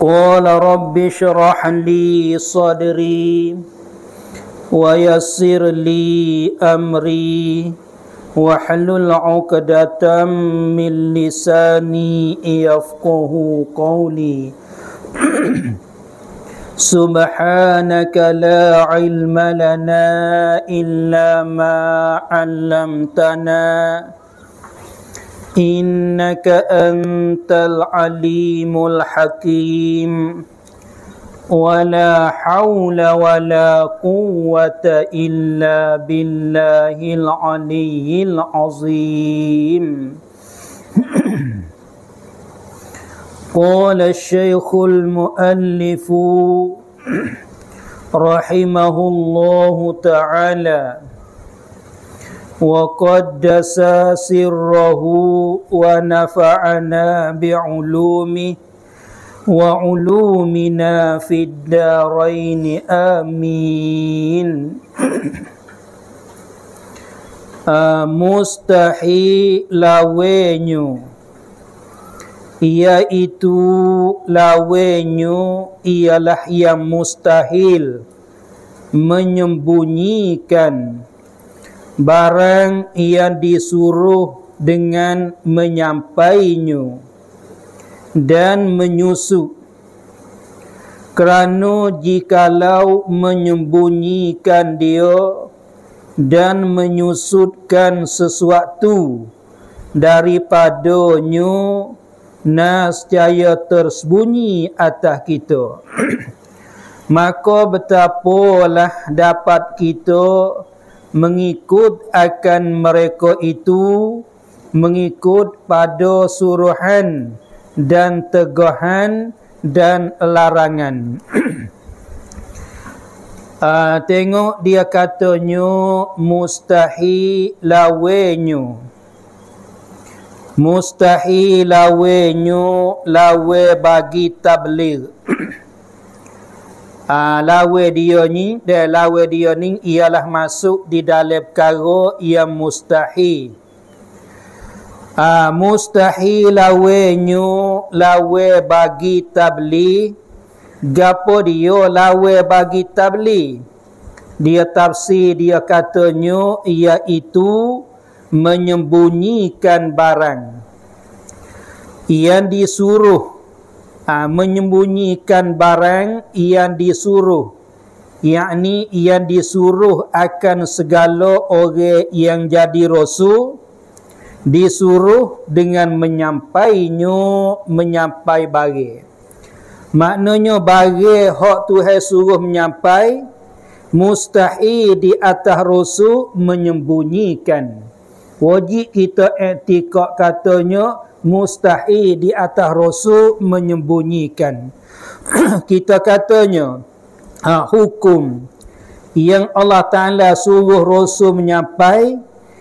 Qala rabbi shrah li sadri wa yassir li amri wahlul 'uqdatam min lisani yafqahu qawli. Subhanaka la ilma lana illa ma 'allamtana innaka antal alimul hakim. Wala hawla wala quwwata illa billahil aliyyil azim. Qala asy-syaikhul muallifu rahimahullahu ta'ala wa qaddasa sirrahu wa nafa'ana bi'ulumihi wa ulumina fid darain amin. Mustahil lawenyu, iaitu lawenyu ialah yang mustahil menyembunyikan barang yang disuruh dengan menyampainya dan menyusup. Kerana jikalau menyembunyikan dia dan menyusutkan sesuatu daripadanya, nescaya tersembunyi atas kita. Maka betapalah dapat kita mengikut akan mereka itu, mengikut pada suruhan dan tegahan dan larangan. Tengok dia katanya mustahil lawenyu. Mustahil lawenyu lawe bagi tabligh. Lawe dia ni ialah masuk di dalam perkara yang mustahil. Mustahil lawenyu lawe bagi tabligh. Gapo dia lawe bagi tabligh? Dia tafsir dia katanya iaitu menyembunyikan barang yang disuruh. Menyembunyikan barang yang disuruh, yakni yang disuruh akan segala orang yang jadi rasul, disuruh dengan menyampainya, menyampai bagi. Maknanya bagi hak Tuhan suruh menyampai, mustahil di atas rasul menyembunyikan. Wajib kita i'tikad katanya mustahil di atas rasul menyembunyikan. Kita katanya hukum yang Allah Ta'ala suruh rasul menyampai,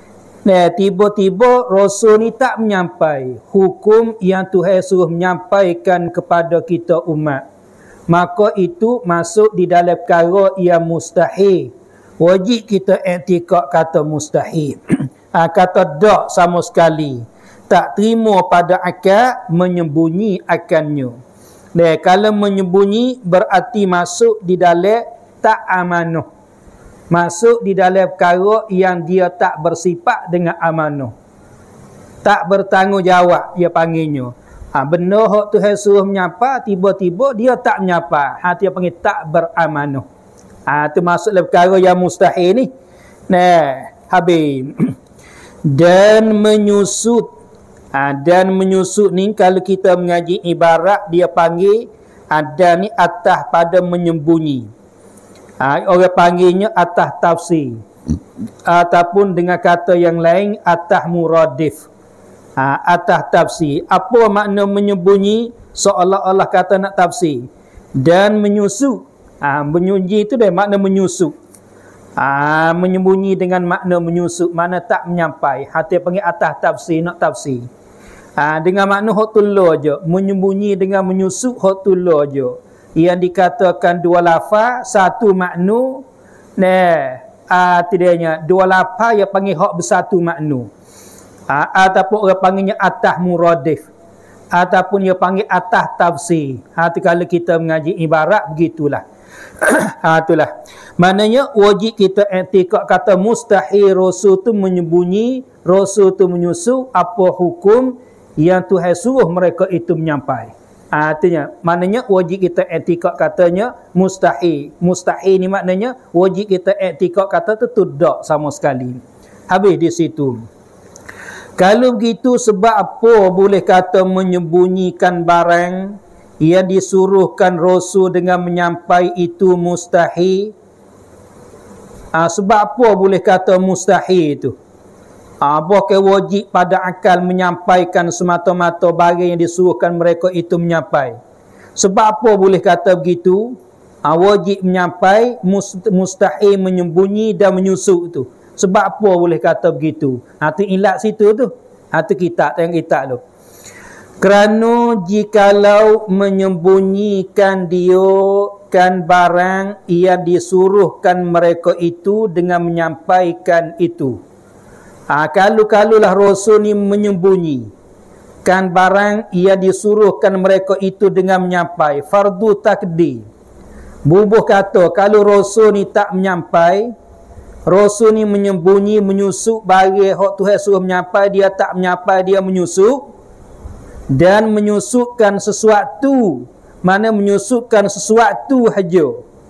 tiba-tiba rasul ni tak menyampai hukum yang Tuhan suruh menyampaikan kepada kita umat, maka itu masuk di dalam perkara yang mustahil. Wajib kita i'tikad kata mustahil. Kata dak sama sekali, tak terima pada akal, menyembunyi akannya. Kalau menyembunyi berarti masuk di dalam tak amanah, masuk di dalam perkara yang dia tak bersifat dengan amanah, tak bertanggungjawab dia panggilnya. Benda hak Tuhan suruh menyapa, tiba-tiba dia tak menyapa, dia panggil tak beramanah. Itu masuk dalam perkara yang mustahil ni. Habis. Dan menyusut. Dan menyusut ni kalau kita mengaji ibarat, dia panggil ada ni atas pada menyembunyi. Orang panggilnya atas tafsir, ataupun dengan kata yang lain atas muradif. Atas tafsir. Apa makna menyembunyi? Seolah-olah kata nak tafsir. Dan menyusut. Menyembunyi itu dia makna menyusup. Menyembunyi dengan makna menyusup, makna tak menyampai. Hati panggil atas tafsir, nak tafsir. Dengan makna hak tulur je. Menyembunyi dengan menyusup hak tulur je. Yang dikatakan dua lafaz, satu makna. Tidaknya dua lafaz yang panggil hak bersatu makna. Ataupun orang panggilnya atas muradif. ataupun dia panggil atas tafsir. Tu kalau kita mengaji ibarat begitulah. Itulah. Maknanya wajib kita i'tikad kata mustahil Rasul tu menyembunyi, Rasul tu menyusu apa hukum yang Tuhan suruh mereka itu menyampai. Artinya, maknanya wajib kita i'tikad katanya mustahil. Mustahil ni maknanya wajib kita i'tikad kata tu tidak sama sekali. Habis di situ. Kalau begitu sebab apa boleh kata menyembunyikan barang yang disuruhkan Rasul dengan menyampai itu mustahil? Sebab apa boleh kata mustahil itu? Bukan wajib pada akal menyampaikan semata-mata barang yang disuruhkan mereka itu menyampai. Sebab apa boleh kata begitu? Wajib menyampai, mustahil menyembunyi dan menyusup tu. Sebab apa boleh kata begitu? Tu ilat situ tu. Tu kitab, tengok kitab tu. Kerana jikalau menyembunyikan dia kan barang yang disuruhkan mereka itu dengan menyampaikan itu. Kalau-kalulah Rasul ni menyembunyi kan barang yang disuruhkan mereka itu dengan menyampai. Fardu takdir. Bubuh kata, kalau Rasul ni tak menyampai, Rasul ni menyembunyi, menyusup bagi hak Tuhan suruh menyampai, dia tak menyampai, dia menyusup dan menyusupkan sesuatu, mana menyusupkan sesuatu saja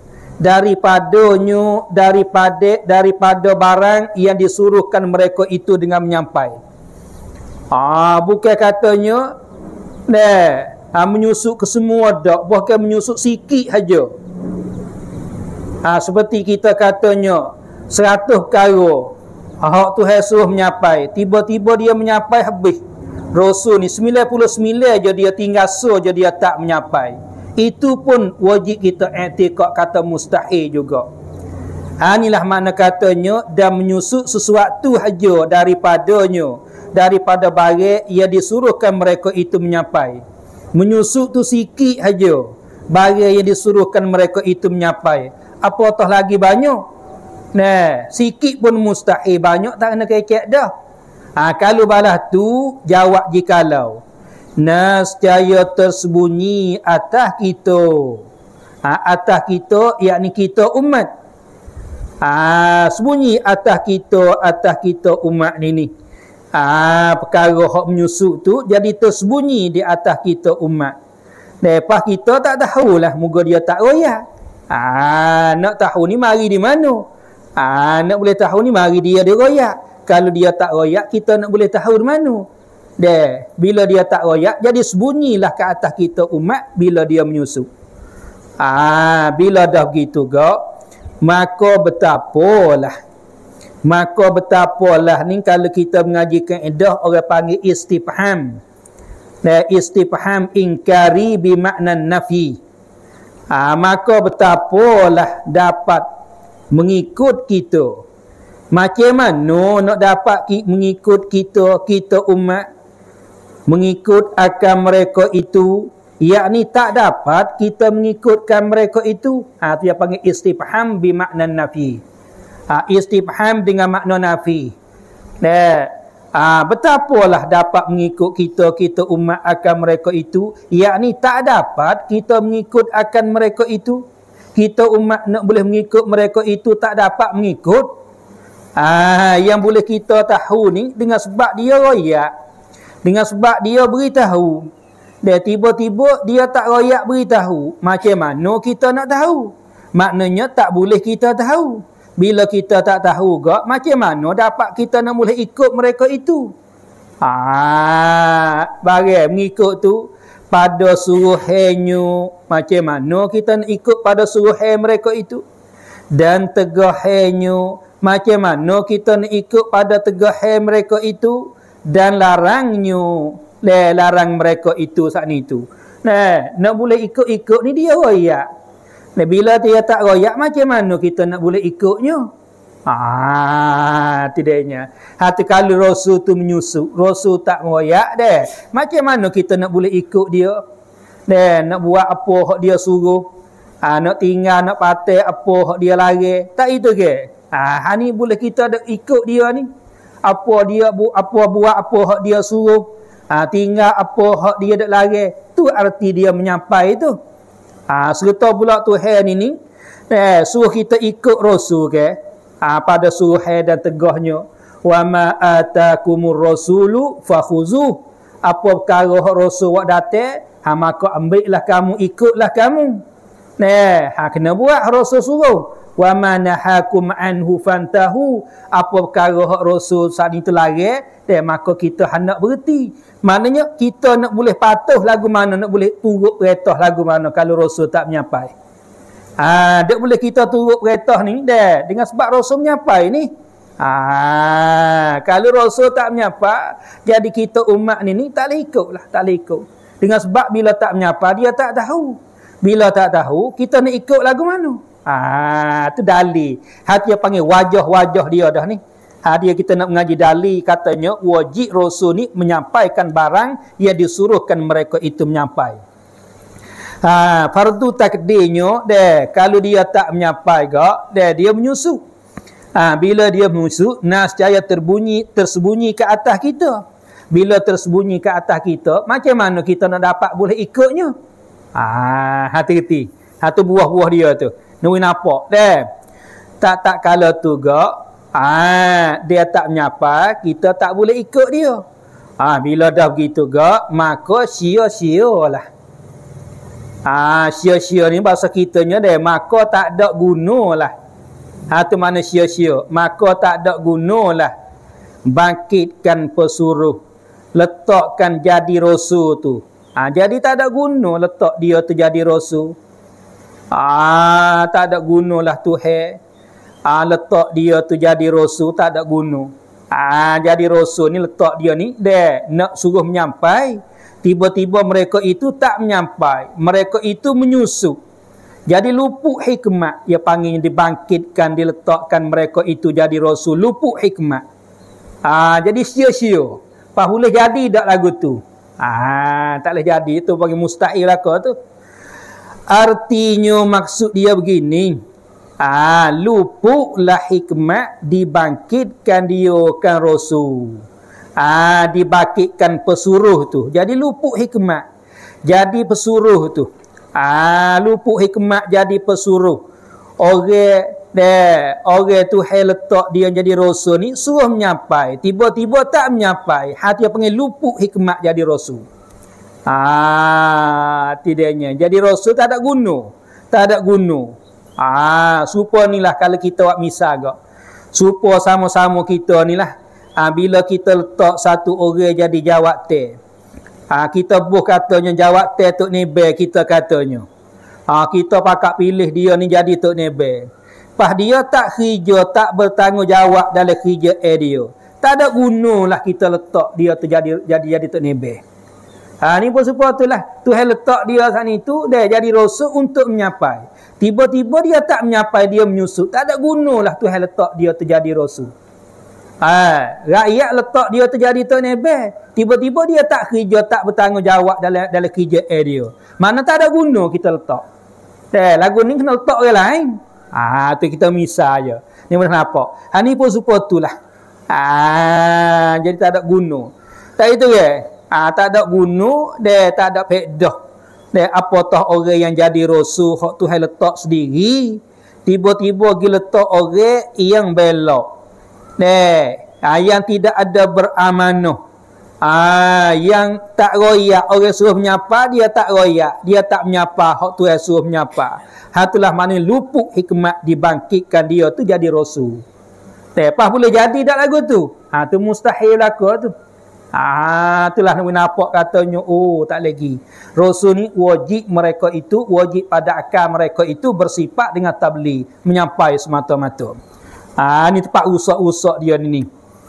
daripada barang yang disuruhkan mereka itu dengan menyampai. Bukan katanya menyusup ke semua dak, bukan menyusup sikit saja. Seperti kita katanya 100 perkara hak Tuhan suruh menyampai, tiba-tiba dia menyampai habis. Rasul ni 99 je dia tinggal je dia tak menyampai. Itu pun wajib kita i'tikad kata mustahil juga. Inilah makna katanya dan menyusup sesuatu saja daripada barang yang disuruhkan mereka itu menyampai. Menyusup tu sikit saja barang yang disuruhkan mereka itu menyampai. Apatah lagi banyak. Sikit pun mustahil, banyak tak kena kekek dah. Kalau balas tu jawab jikalau nescaya tersembunyi atas kita. Atas kita yakni kita umat. Sembunyi atas kita umat ni. Perkara hak menyusup tu jadi tersembunyi di atas kita umat. Lepas kita tak tahulah, moga dia tak royak. Nak tahu ni mari di mana? Nak boleh tahu ni mari dia royak. Kalau dia tak royak, kita nak boleh tahu di mana? Bila dia tak royak, jadi sembunyilah ke atas kita umat bila dia menyusup. Bila dah begitu maka betapalah ni kalau kita mengaji kaedah orang panggil istifham. Istifham ingkari bimakna nafi. Maka betapalah dapat mengikut kita. Macam mana nak dapat mengikut kita umat, mengikut akan mereka itu, yakni tak dapat kita mengikutkan mereka itu. Itu yang panggil istifham bimakna nafi. Istifham dengan makna nafi. Betapalah dapat mengikut kita umat akan mereka itu, yakni tak dapat kita mengikut akan mereka itu. Kita umat nak boleh mengikut mereka itu tak dapat mengikut. Yang boleh kita tahu ni dengan sebab dia royak, dengan sebab dia beritahu. Dan tiba-tiba dia tak royak beritahu. Macam mana kita nak tahu? Maknanya tak boleh kita tahu. Bila kita tak tahu macam mana dapat kita nak boleh ikut mereka itu? Barang mengikut tu pada suruhannya, macam mana kita nak ikut pada suruhan mereka itu? Dan tegahannya, macam mana kita nak ikut pada tegahan mereka itu? Dan larangnya, larang mereka itu saat ni tu. Nak boleh ikut-ikut ni dia royak. Bila dia tak royak, macam mana kita nak boleh ikutnya? Tidaknya. Kalau Rasul tu menyusup, Rasul tak royak macam mana kita nak boleh ikut dia? Nak buat apa hak dia suruh? Nak tinggal, nak patai apa hak dia lari? Tak itu ke? Ni boleh kita ikut dia ni. Apa dia buat apa hak dia suruh? Tinggal apa hak dia dak lari, tu arti dia menyampai tu. Serta pula Tuhan ini suruh kita ikut Rasul ke. Pada suruh dan tegahnya, wa ma atakumur rasulu fakhuzuh. Apa perkara Rasul buat datang, maka ambillah kamu, ikutlah kamu. Kena buat Rasul suruh. Wa ma nahakum anhu fantahu. Apa perkara Rasul saat itu larang, maka kita hendak berhenti. Maknanya kita nak boleh patuh lagu mana, nak boleh turut perintah lagu mana kalau Rasul tak menyampai. Tak boleh kita turut perintah ni dengan sebab Rasul menyampai ni. Kalau Rasul tak menyapa, jadi kita umat ni tak boleh ikut lah, tak boleh ikut. Dengan sebab bila tak menyapa, dia tak tahu. Bila tak tahu, kita nak ikut lagu mana? Tu dalil. Hati dia panggil wajah-wajah dia dah ni. Dia kita nak mengaji dalil, katanya wajib Rasul ni menyampaikan barang yang disuruhkan mereka itu menyampai. Fardu takdirnya, kalau dia tak menyampai dia menyusup. Bila dia musuh, nascaya tersembunyi ke atas kita. Bila tersembunyi ke atas kita, macam mana kita nak dapat boleh ikutnya? Hati-hati. Tu buah-buah dia tu. Nunggu nampak. Tak kala tu dia tak menyapa, kita tak boleh ikut dia. Bila dah begitu maka sia-sia lah. Sia-sia ni bahasa kitanya maka tak ada guna lah. Tu mana sia-sia, maka tak ada gunalah bangkitkan pesuruh, letakkan jadi Rasul tu. Jadi tak ada guna letak dia tu jadi Rasul. Tak ada gunalah Tuhan. Letak dia tu jadi Rasul tak ada guna. Jadi Rasul ni letak dia ni nak suruh menyampai. Tiba-tiba mereka itu tak menyampai, mereka itu menyusup. Jadi luput hikmat, dia panggil dibangkitkan, diletakkan mereka itu jadi Rasul, luput hikmat. Jadi sia-sia. Pas boleh jadi tak lagu tu? Tak boleh jadi, itu bagi mustahil lah tu. Artinya maksud dia begini, luputlah hikmat, dibangkitkan dia kan Rasul. Dibangkitkan pesuruh tu. Jadi luput hikmat, jadi pesuruh tu. Luput hikmat jadi pesuruh. Orang tu letak dia jadi Rasul ni suruh menyampai, tiba-tiba tak menyampai, hati dia panggil luput hikmat jadi Rasul. Tidaknya jadi Rasul tak ada guna. Tak ada guna. Supa ni lah kalau kita buat misal supa sama-sama kita ni lah. Bila kita letak satu orang jadi jawatan, kita buh katanya jawab Tok Nebe, kita katanya. Kita pakak pilih dia ni jadi Tok Nebe. Pas dia tak kerja, tak bertanggungjawab dalam kerja dia. Tak ada gunalah kita letak dia tu jadi Tok Nebe. Ni pun sebab itulah Tuhan letak dia saat itu jadi Rasul untuk menyampai. Tiba-tiba dia tak menyampai, dia menyusup. Tak ada gunalah Tuhan letak dia tu jadi Rasul. Rakyat letak dia terjadi Tok Nebe, tiba-tiba dia tak kerja, tak bertanggungjawab dalam kerja dia. Mana tak ada guna kita letak. Lagu ni kena letak orang lain. Tu kita misal je. Ni mana nampak. Ni pun supaya itulah. Jadi tak ada guna. Tak itu tak ada guna, tak ada faedah. Apatah orang yang jadi Rasul hak Tuhan letak sendiri, tiba-tiba pergi letak orang yang belok. Yang tidak ada beramanah, yang tak royak, orang suruh menyapa dia tak royak, dia tak menyapa hak Tuhan suruh menyapa. Itulah makna luput hikmat, dibangkitkan dia tu jadi Rasul. Lepas boleh jadi tak lagu tu? Tu mustahil laku tu. Itulah nampak katanya tak lagi. Rasul ni wajib mereka itu, wajib pada akal mereka itu bersifat dengan tabligh, menyampai semata-mata. Ni tempat usak-usak dia ni.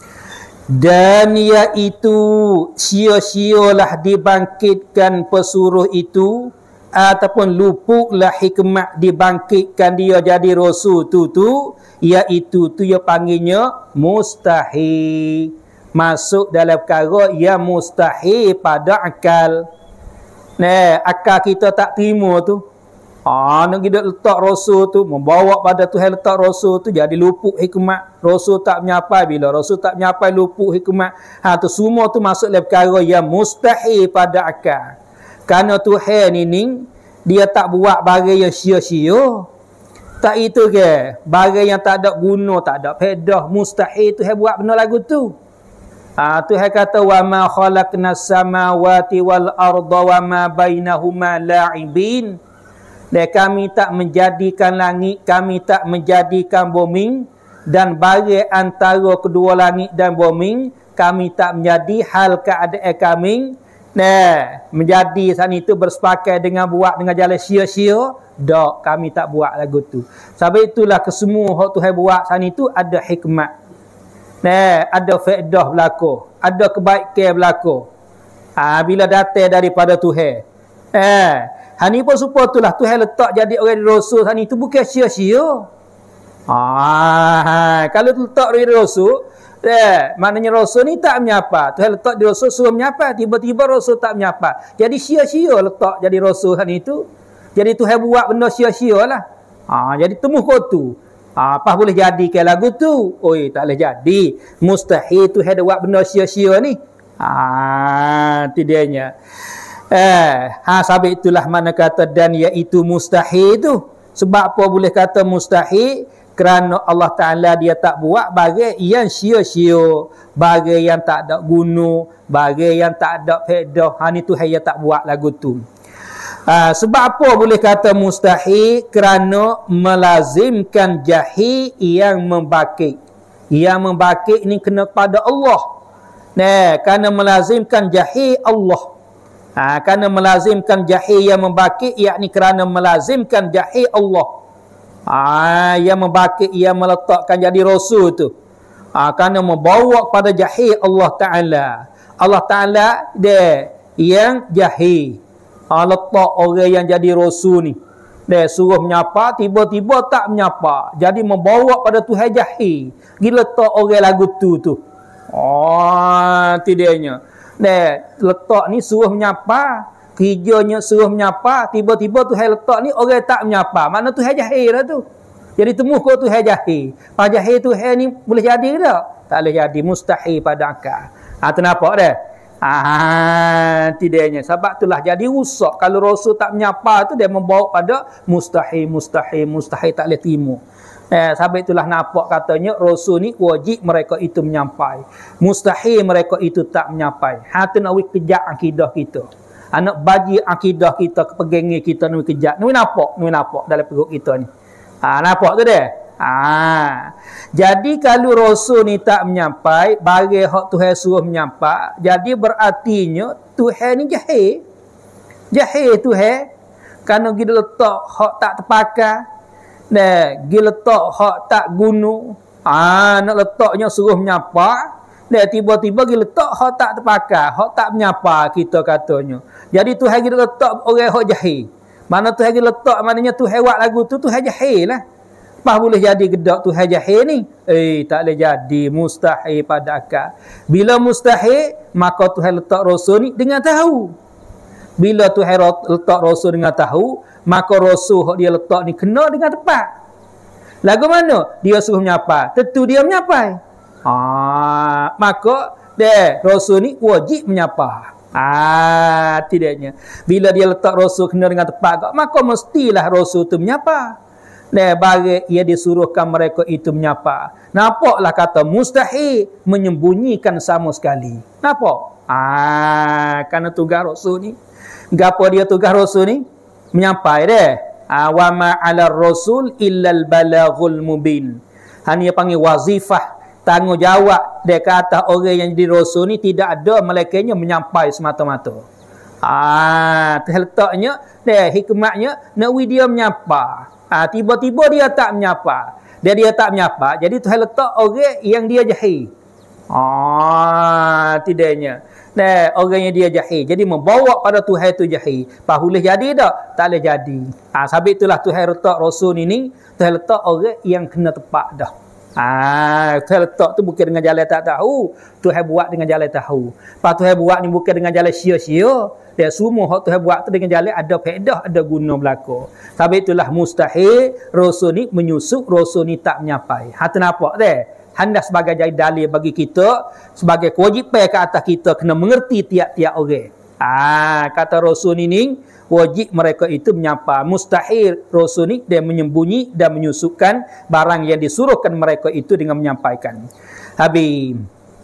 Dan iaitu sia-sialah dibangkitkan pesuruh itu, ataupun luputlah hikmat dibangkitkan dia jadi Rasul tu, iaitu tu dia panggilnya mustahil. Masuk dalam perkara yang mustahil pada akal. Akal kita tak terima tu. Nak kita letak Rasul tu, membawa pada Tuhan letak Rasul tu, jadi luput hikmat. Rasul tak menyapai, bila Rasul tak menyapai luput hikmat. Tu semua tu masuk dalam perkara yang mustahil pada akal. Kerana Tuhan ini, dia tak buat barang yang sia-sia. Tak itu ke? Barang yang tak ada guna, tak ada faedah, mustahil Tuhan buat benda lagu tu. Tuhan kata wa ma khalaqnas samawati wal arda wa ma bainahuma la'ibin. Dan kami tak menjadikan langit, kami tak menjadikan bumi, dan barang antara kedua langit dan bumi, kami tak menjadi hal keadaan kami. Menjadi sana itu bersepakat dengan buat dengan jalan sia-sia. Tak, kami tak buat lagu tu. Sebab itulah kesemua hak Tuhan buat sana itu ada hikmat. Ada faedah berlaku, ada kebaikan berlaku. Bila datang daripada Tuhan. Hani pun supaya itulah Tuhan letak jadi orang Rasul sana itu bukan sia-sia. Kalau letak dari Rasul, maknanya Rasul ni tak menyapa. Tuhan letak di Rasul suruh menyapa, tiba-tiba Rasul tak menyapa. Jadi sia-sia letak jadi Rasul sana itu. Jadi Tuhan buat benda sia-sia lah. Jadi temu kau tu. Apa boleh jadi ke lagu tu? Oi, tak boleh jadi. Mustahil Tuhan ada buat benda sia-sia ni. Itu dianya. Sebab itulah mana kata dan iaitu mustahil tu. Sebab apa boleh kata mustahil? Kerana Allah Ta'ala dia tak buat bagai yang sia-sia, bagai yang tak ada guna, bagai yang tak ada faedah. Ni Tuhan dia tak buat lagu tu. Sebab apa boleh kata mustahil? Kerana melazimkan jahil yang membakit. Yang membakit ni kena pada Allah. Kerana melazimkan jahil Allah. Kerana melazimkan jahil yang membakit, yakni kerana melazimkan jahil Allah. Yang membakit, yang meletakkan jadi Rasul tu. Kerana membawa kepada jahil Allah Ta'ala. Allah Ta'ala dia yang jahil. Letak orang yang jadi Rasul ni. Dia suruh menyapa, tiba-tiba tak menyapa. Jadi membawa pada Tuhan jahil. Gila letak orang lagu tu. Tidaknya. Letak ni suruh menyapa, kerjanya suruh menyapa, tiba-tiba Tuhan letak ni orang tak menyapa. Mana Tuhan jahil lah tu. Jadi temu kau Tuhan jahil. Pak jahil Tuhan ni boleh jadi ke tak? Tak boleh jadi, mustahil pada akal. Tu nampak dah? Tidaknya. Sebab itulah jadi rusak. Kalau Rasul tak menyapa tu dia membawa pada mustahil tak boleh terima. Sebab itulah nampak katanya Rasul ni wajib mereka itu menyampai. Mustahil mereka itu tak menyampai. Tu nak kejak akidah kita. Anak bagi akidah kita, kepegangan kita ni kejak. Ni nampak dalam perut kita ni. Nampak tu dia? Jadi kalau Rasul ni tak menyampai, bagi hak Tuhan suruh menyampai, jadi berartinya Tuhan ni jahil. Jahil Tuhan. Kerana kita letak hak tak terpakai. Dia letak hak tak guna. Nak letaknya suruh menyapa. Tiba-tiba dia letak hak tak terpakai, hak tak menyapa kita katanya. Jadi Tuhan kita letak orang hak jahil. Mana Tuhan kita letak, maknanya Tuhan buat lagu tu Tuhan jahil lah. Apa boleh jadi gedak Tuhan jahil ni? Tak boleh jadi, mustahil pada akal. Bila mustahil, maka Tuhan letak Rasul ni dengan tahu. Bila Tuhan letak Rasul dengan tahu, maka Rasul dia letak ni kena dengan tepat. Lagu mana? Dia suruh menyapa, tentu dia menyapai. Maka Rasul ni wajib menyapa. Tidaknya. Bila dia letak Rasul kena dengan tepat, maka mestilah Rasul tu menyapa. Bagi ia disuruhkan mereka itu menyapa. Nampaklah kata mustahil menyembunyikan sama sekali. Nampak? Kerana tugas Rasul ni. Gapo dia tugas Rasul ni? Menyampai dia. Wa ma 'ala rasul illal balaghul mubin. Hanya panggil wazifah, tanggungjawab dia ke atas orang yang jadi Rasul ni tidak ada melainkan menyampai semata-mata. Letaknya, hikmatnya nak dia menyapa. Tiba-tiba dia tak menyapa. Dia tak menyapa, jadi Tuhan letak orang yang dia jahil. Tidaknya. Orang yang dia jahil. Jadi membawa pada Tuhan itu jahil. Boleh jadi tak? Tak boleh jadi. Sebab itulah Tuhan letak Rasul ini, Tuhan letak orang yang kena tepat dah. Tuhan letak tu bukan dengan jalan tak tahu, Tuhan buat dengan jalan tahu. Lepas Tuhan buat ni bukan dengan jalan sia-sia. Dia semua hak Tuhan buat tu dengan jalan ada faedah, ada guna belaka. Tapi itulah mustahil Rasul ni menyusup, Rasul ni tak menyapai. Tu nampak dah. Hendak sebagai jadi dalil bagi kita, sebagai kewajipan ke atas kita kena mengerti tiap-tiap orang. Kata Rasul ni wajib mereka itu menyapa. Mustahil Rasul ni dia menyembunyi dan menyusupkan barang yang disuruhkan mereka itu dengan menyampaikan. Habis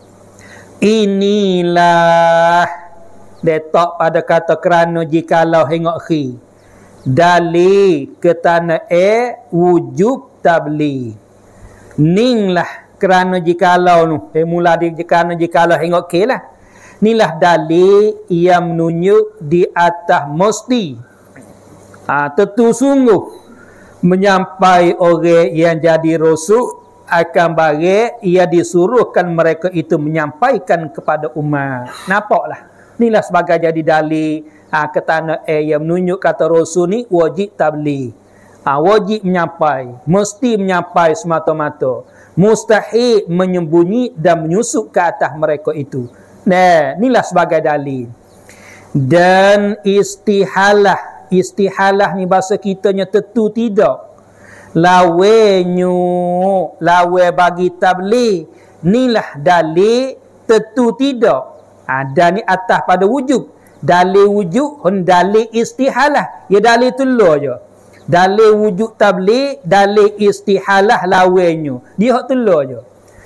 inilah letak pada kata kerana jikalau hingga khi dalil ke tanah wujub tabligh. Ninglah kerana jikalau nu mula di kerana jikalau hingga khi lah. Inilah dalil yang menunjuk di atas mesti tentu sungguh menyampai orang yang jadi rasul akan bagi ia disuruhkan mereka itu menyampaikan kepada umat. Nampaklah. Inilah sebagai jadi dalil ke tanah yang menunjuk kata rasul ni wajib tabligh. Wajib menyampai, mesti menyampai semata-mata. Mustahil menyembunyi dan menyusup ke atas mereka itu. Nah, inilah sebagai dalil. Dan istihalah ni bahasa kitanya tentu tidak. Lawe bagi tabligh. Inilah dalil tentu tidak. Dan ni atas pada wujud. Dalil wujud, dalil istihalah. Ya dalil tulur je. Dalil wujud tabligh, dalil istihalah lawenyo. Dia hak telur je.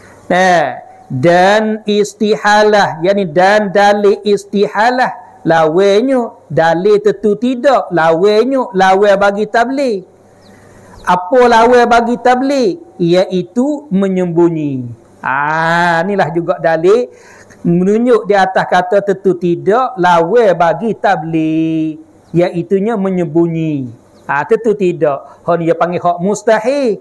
Dan istihalah, yakni dan dalil istihalah lawenyo, dalil tentu tidak, lawenyo lawe bagi tabligh. Apa lawe bagi tabligh? Iaitu menyembunyi. Inilah juga dalil menunjuk di atas kata tentu tidak lawe bagi tabligh, iaitunya menyembunyi. Tentu tidak. Hon dia panggil hak mustahil.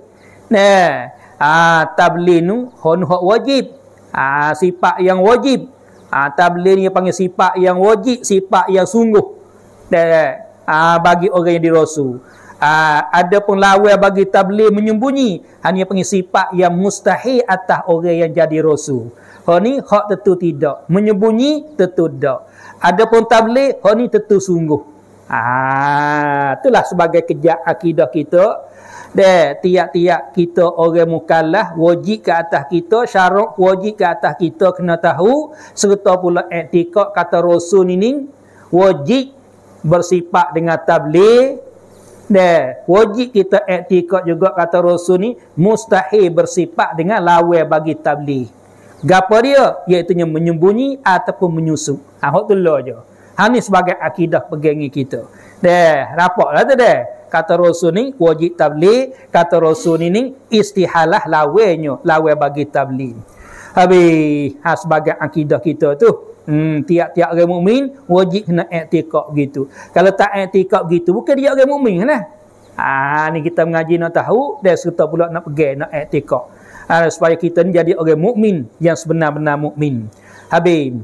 Tabligh nu hon hak wajib. Sifat yang wajib. Tabligh ni panggil sifat yang wajib, sifat yang sungguh. Bagi orang yang dirasul. Ada pun lawa bagi tabligh menyembunyi. Hanya panggil sifat yang mustahil atas orang yang jadi rasul. Hon ni hak tentu tidak. Menyembunyi tentu tidak. Ada pun tabligh hon ni tentu sungguh. Itulah sebagai kejak akidah kita. Tiap-tiap kita orang mukallaf wajib ke atas kita, syarat wajib ke atas kita kena tahu, serta pula i'tikad kata Rasul ini wajib bersifat dengan tabligh. Wajib kita i'tikad juga kata Rasul ni mustahil bersifat dengan lawa bagi tabligh. Gapo dia? Iaitu menyembunyi ataupun menyusup. Hak tu lah je. Ini sebagai akidah pegangi kita. Rapaklah tu kata Rasul ni wajib tabligh, kata Rasul ni istihalah lawenyo, lawe bagi tabligh. Habis sebagai akidah kita tu, tiap-tiap orang mukmin wajib kena i'tikad gitu. Kalau tak i'tikad gitu bukan dia orang mukmin lah. Ni kita mengaji nak tahu dan serta pula nak pegang nak i'tikad. Supaya kita ni jadi orang mukmin yang sebenar-benar mukmin. Habis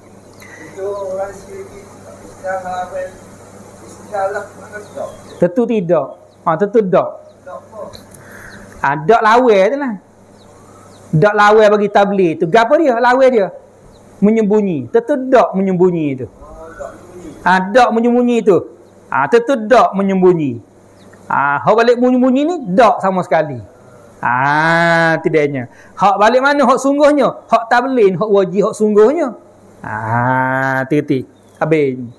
tentu tidak. Tentu tak. Dak lawe tu lah. Dak lawe bagi tabligh tu. Gapo dia? Lawe dia. Menyembunyi. Tentu dak menyembunyi tu. Dak menyembunyi tu. Tentu dak menyembunyi. Hak balik menyembunyi ni dak sama sekali. Tidaknya. Hak balik mana? Hak sungguhnya. Hak tabligh, hak wajib, hak sungguhnya. Titik. Habis.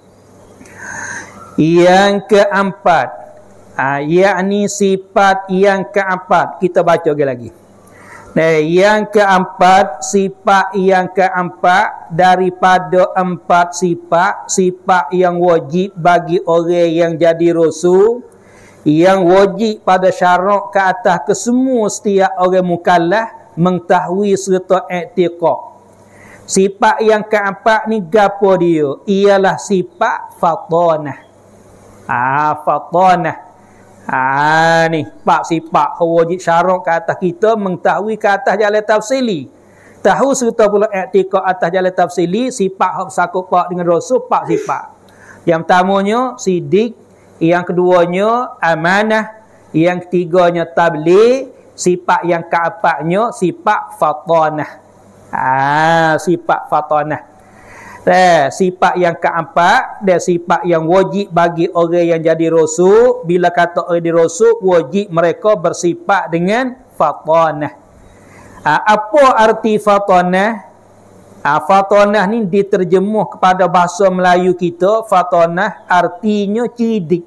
Yang keempat, yakni sifat yang keempat. Kita baca lagi. Yang keempat, sifat yang keempat daripada empat sifat yang wajib bagi orang yang jadi rasul, yang wajib pada syarat ke atas kesemua setiap orang mukallaf mengetahui serta i'tikad. Sifat yang keempat ni gapo dia? Ialah sifat fatanah. Fatanah. Ni empat sifat wajib syarat ke atas kita mengetahui ke atas jalan tafsili. Tahu serta pula i'tikad atas jalan tafsili sifat hak sakut pak dengan rasul empat sifat. Yang pertamanya sidik, yang keduanya amanah, yang ketiganya tabligh, Sifat yang keempatnya sifat fatanah. Sifat fatanah. Sifat yang keempat dan sifat yang wajib bagi orang yang jadi rasul. Bila kata orang jadi rasul, wajib mereka bersifat dengan fatanah. Apa arti fatanah? Fatanah ni diterjemuh kepada bahasa Melayu kita. Fatanah artinya cerdik.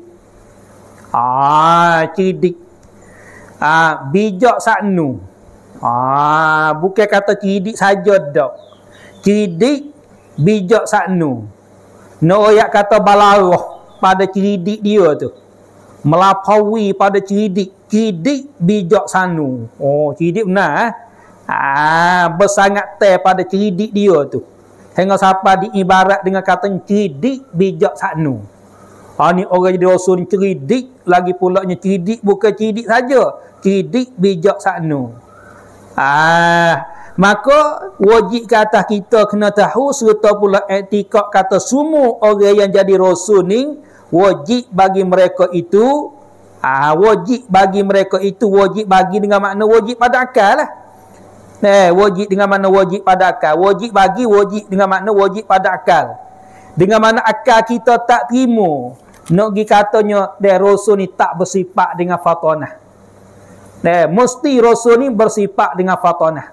Cerdik. Bijak saknu. Bukan kata cerdik saja dak. Cerdik, bijak saknu. Noyak kata balarah pada cerdik dia tu. Melampaui pada cerdik. Cerdik, bijak saknu. Cerdik benar. Bersangat pada cerdik dia tu. Hingga sampai diibarat dengan kata cerdik, bijak saknu. Ni orang jadi rasul ni cerdik, lagi pulaknya cerdik bukan cerdik saja, cerdik, bijak saknu. Maka wajib ke atas kita kena tahu serta pula etikad kata semua orang yang jadi rasul ni wajib bagi mereka itu wajib bagi dengan makna wajib pada akal lah. Wajib dengan makna wajib pada akal. Wajib dengan makna wajib pada akal. Dengan mana akal kita tak terima. Nak pergi katanya rasul ni tak bersifat dengan fatanah. Mesti rasul ni bersifat dengan fatanah.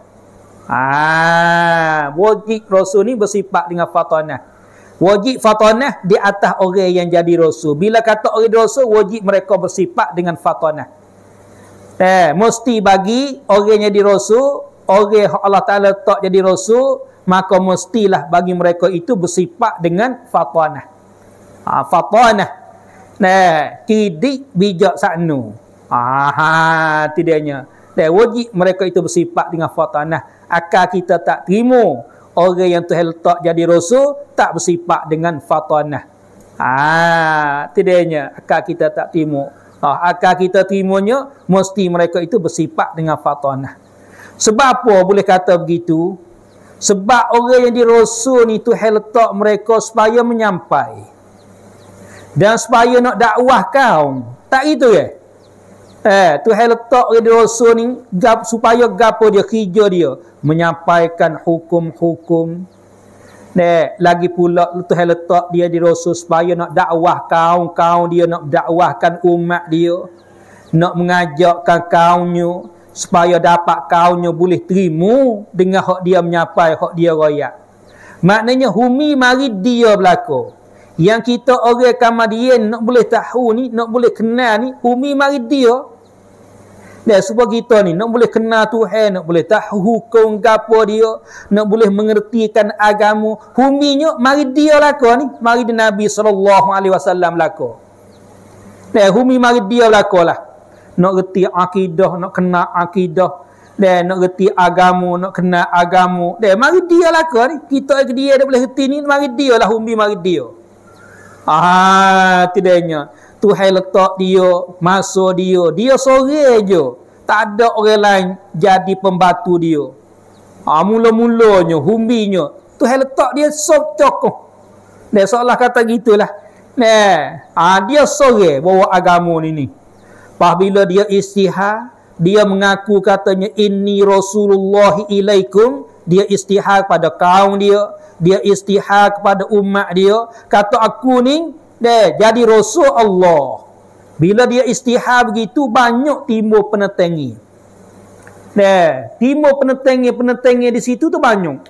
Wajib rasul ni bersifat dengan fatanah. Wajib fatanah di atas orang yang jadi rasul. Bila kata orang rasul, wajib mereka bersifat dengan fatanah. Mesti bagi orang yang jadi rasul, orang Allah Ta'ala tak jadi rasul, maka mestilah bagi mereka itu bersifat dengan fatanah. Fatanah. Cerdik, bijak saknu. Tidaknya. Wajib mereka itu bersifat dengan fatanah. Akal kita tak terima orang yang Tuhan letak jadi rasul tak bersifat dengan fatanah. Tidaknya. Akal kita tak terima. Akal kita terimanya mesti mereka itu bersifat dengan fatanah. Sebab apa boleh kata begitu? Sebab orang yang dirasul ni Tuhan letak mereka supaya menyampai. Dan supaya nak dakwah kaum. Tak itu ya? Tuhan letak orang dirasul ni supaya gapo dia kerja dia? Menyampaikan hukum-hukum. Lagi pula Tuhan letak dia dirasul supaya nak dakwah kaum dia, nak dakwahkan umat dia. Nak mengajakkan kaumnya. Supaya dapat kaumnya boleh terima dengan hak dia menyampai, hak dia royak. Maknanya humi mari dia berlaku. Yang kita orang Kamadian nak boleh tahu ni, nak boleh kenal ni, humi mari dia. Sebab kita ni nak boleh kenal Tuhan, nak boleh tahu hukum gapo dia, nak boleh mengertikan agama, huminya mari dia laku ni, mari di Nabi SAW laku. Humi mari dia laku lah. Nak reti akidah, nak kenal akidah. Nak reti agama, nak kenal agama. Mari dia lah ke ni. Kita ke dia boleh reti ni, mari dia lah umbi, mari dia. Tidaknya. Tuhan letak dia, masa dia. Dia sore je. Tak ada orang lain jadi pembantu dia. Mula-mulanya, umbinya. Tuhan letak dia sob cokoh. Seolah kata gitulah. Dia sore bawa agama ni. Apabila dia istihar, dia mengaku katanya inni Rasulullah ilaikum, dia istihar pada kaum dia istihar kepada umat dia, kata aku ni jadi rasul Allah. Bila dia istihar begitu, banyak timbul penetengi. Timbul penetengi di situ tu banyak.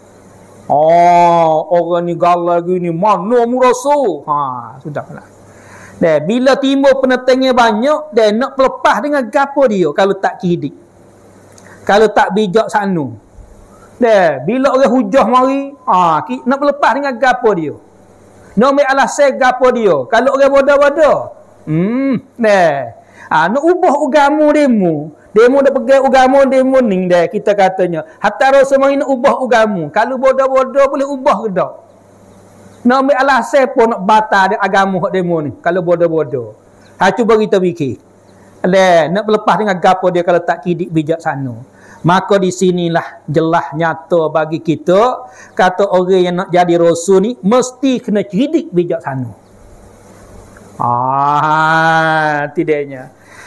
Orang ni galak gini, mana mu rasul? Sudahlah. Bila timbul penetengnya banyak, nak pelepah dengan gapo dia kalau tak cerdik. Kalau tak bijak sanu. Bila orang hujah mari, nak pelepah dengan gapo dia. Nak ambil alasan gapo dia. Kalau orang bodoh-bodoh, nak ubah agama demo. Demo dah pegang agama demo ni kita katanya. Hatta rasa mari nak ubah agama. Kalau bodoh-bodoh boleh ubah ke tak? Nak ambil alasan pun nak batal agama hak demo ni. Kalau bodoh-bodoh. Cuba kita fikir. Nak berlepas dengan gapo dia kalau tak cerdik bijaksana. Maka di sinilah jelas nyata bagi kita. Kata orang yang nak jadi rasul ni mesti kena cerdik bijaksana. Tidaknya.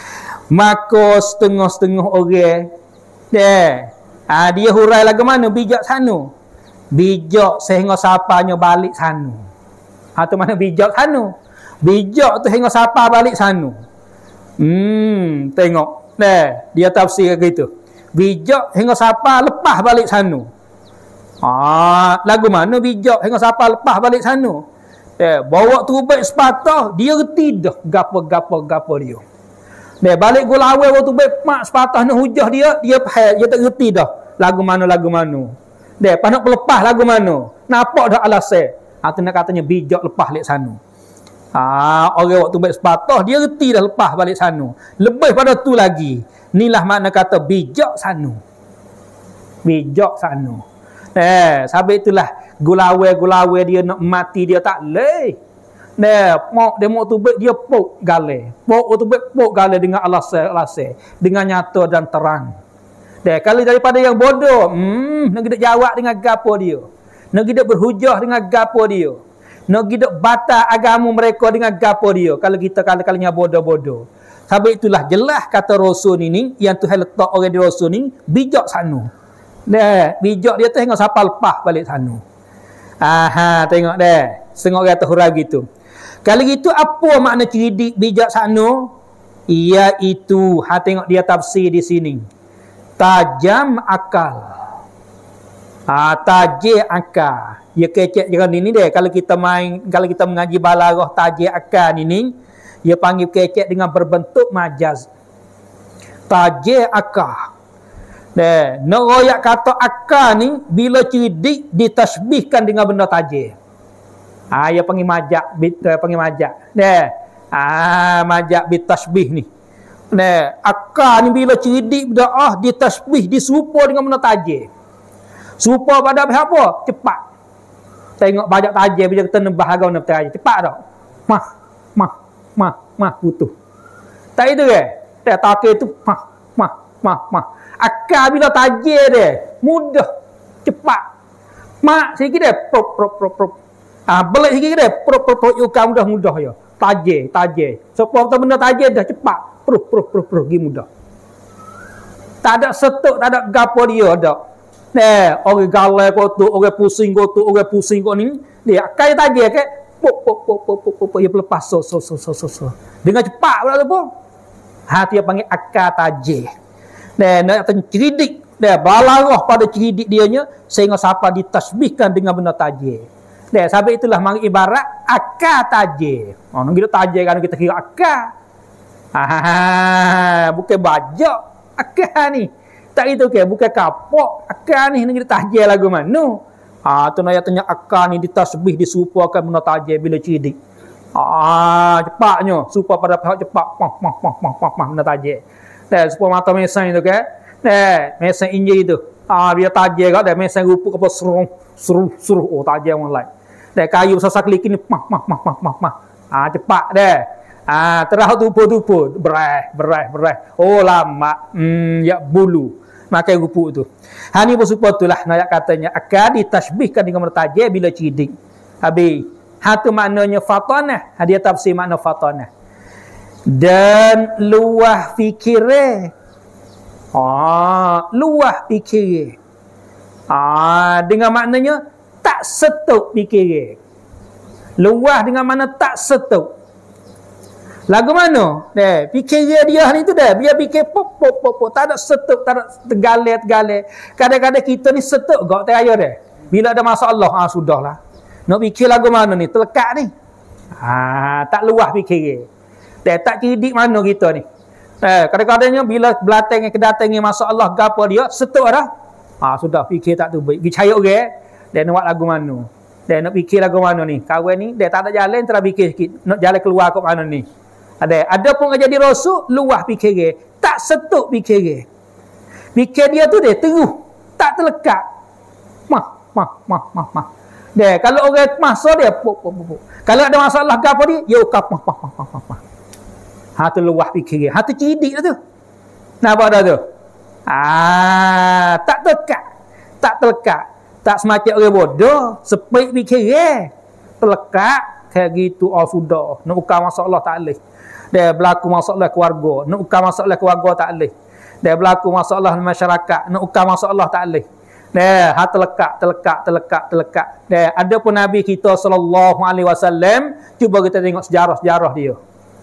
Maka setengah-setengah orang dia hurai lagu mana bijak sanu. Bijak sehingga sapanya balik sanu. Tu mana bijak sanu. Bijak tu hingga sapa balik sanu. Tengok. Dia tafsir gitu. Bijak hingga sapa lepas balik sanu. Lagu mana bijak hingga sapa lepas balik sanu. Bawa terubek sepatah, dia reti dah gapo dia. Balik gula awal waktu baik mak sepatah nak hujah dia faham, dia tak reti dah lagu mana. Nak lepas lagu mana. Nampak dah alasan. Tu nak katanya bijak lepas balik sana. Orang waktu baik sepatah dia reti dah lepas balik sana. Lebih pada tu lagi. Inilah makna kata bijak sana. Bijak sana. Sebab itulah gulawai dia nak mati dia tak leh. Mak demo tu baik dia pok gale. Pok gale dengan alasan dengan nyata dan terang. Kalau daripada yang bodoh, nak kita jawab dengan gapo dia. Nak kita berhujah dengan gapo dia. Nak kita batal agama mereka dengan gapo dia. Kalau kita kali-kalinya bodoh-bodoh. Sebab itulah jelas kata Rasul ini yang Tuhan letak orang di Rasul ni bijak sanu. Bijak dia tu hingga siapa lepas balik sanu. Tengok Setengah orang terhurau gitu. Kalau gitu apa makna cerdik bijaksana? Iaitu tengok dia tafsir di sini. Tajam akal. Tajir akal. Dia kecek jangan ini kalau kita mengaji balaghah tajir akal ini, dia panggil kecek dengan berbentuk majaz. Tajir akal. Neroyak kata akal ni bila cerdik ditasbihkan dengan benda tajir. Dia panggil majak, majak bitasbih ni. Akal ni bila cerdik berdoa ditasbih, diserupa dengan benda tajir. Serupa pada apa? Cepat. Tengok banyak tajir bila kita nembah agak benda tajir. Cepat tak? Mah putus. Tak itu ke? Takir tu mah. Akal bila tajir dia mudah, cepat. Mak sikit dia prop. Belik sikit dia prop yukam mudah ya. Tajir. Sebab benda tajir dah cepat. Pruf pergi mudah. Tak ada setuk, tak ada gapo dia dak. Orang galai kotuk, orang pusing kotuk, orang pusing kok ni. Dia akal tajir ke pop dia lepas so. Dengan cepat pula tu pun. Dia panggil akal tajir. Nak cerdik, balaghah pada cerdik dianya sehingga siapa ditasbihkan dengan benda tajir. Sebab itulah mari ibarat akal tajir. Nak kita tajir kan kita kira akal. Bukan bajak akal ni. Tak itu ke, bukan kapok akal ni kita tajir lagu mana. Tu nak tanya akal ni ditasbih disupakan benda tajir bila cerdik. Cepatnya supa pada pihak cepat benda tajir. Supaya mata mesan itu kan. Mesan injil itu. Dia tajir kat dia mesan rupa apa suruh tajir orang lain. Kayu besar klik ni cepat dah. Terah tupu berai. Lama. Ya bulu. Makai rupa tu. Ni bersupa itulah nak katanya akan ditasbihkan dengan mertajir bila cerdik. Habis. Tu maknanya fatanah. Dia tafsir makna fatanah. Dan luah fikirnya. Luah fikirnya. Dengan maknanya tak setuk fikirnya. Luah dengan mana tak setuk. Lagu mana? Fikirnya dia ni tu dah. Dia fikir pop. Tak ada setuk, tak ada tegale. Kadang-kadang kita ni setuk gak teraya dah. Bila ada masalah, sudahlah. Nak fikir lagu mana ni? Terlekat ni. Tak luah fikirnya. Tak cerdik mana kita ni. Kadang-kadangnya bila belatang kedatangnya masalah gapo dia setuk dah. Sudah fikir tak tu baik. Pergi cari orang dia nak buat lagu mana. Dia nak fikir lagu mana ni. Kawan ni dia tak ada jalan terus fikir sikit. Nak jalan keluar kat mana ni. Ada pun jadi rasul luah fikir dia. Tak setuk fikir dia. Fikir dia tu dia teruh. Tak terlekat. Mah. Dia kalau orang masa dia pop. Kalau ada masalah gapo dia, dia ukap mah. Tu luah fikir dia. Tu cerdik dah tu. Nampak dah tu? Tak terlekat. Tak semacam orang bodoh. Sepik fikir dia. Terlekat. Kayak gitu. Sudah. Nak ukar masalah tak boleh. Dia berlaku masalah keluarga, nak ukar masalah keluarga tak boleh. Dia berlaku masalah masyarakat, nak ukar masalah tak boleh. Dia terlekat. Dia ada pun Nabi kita sallallahu alaihi wasallam, cuba kita tengok sejarah-sejarah dia.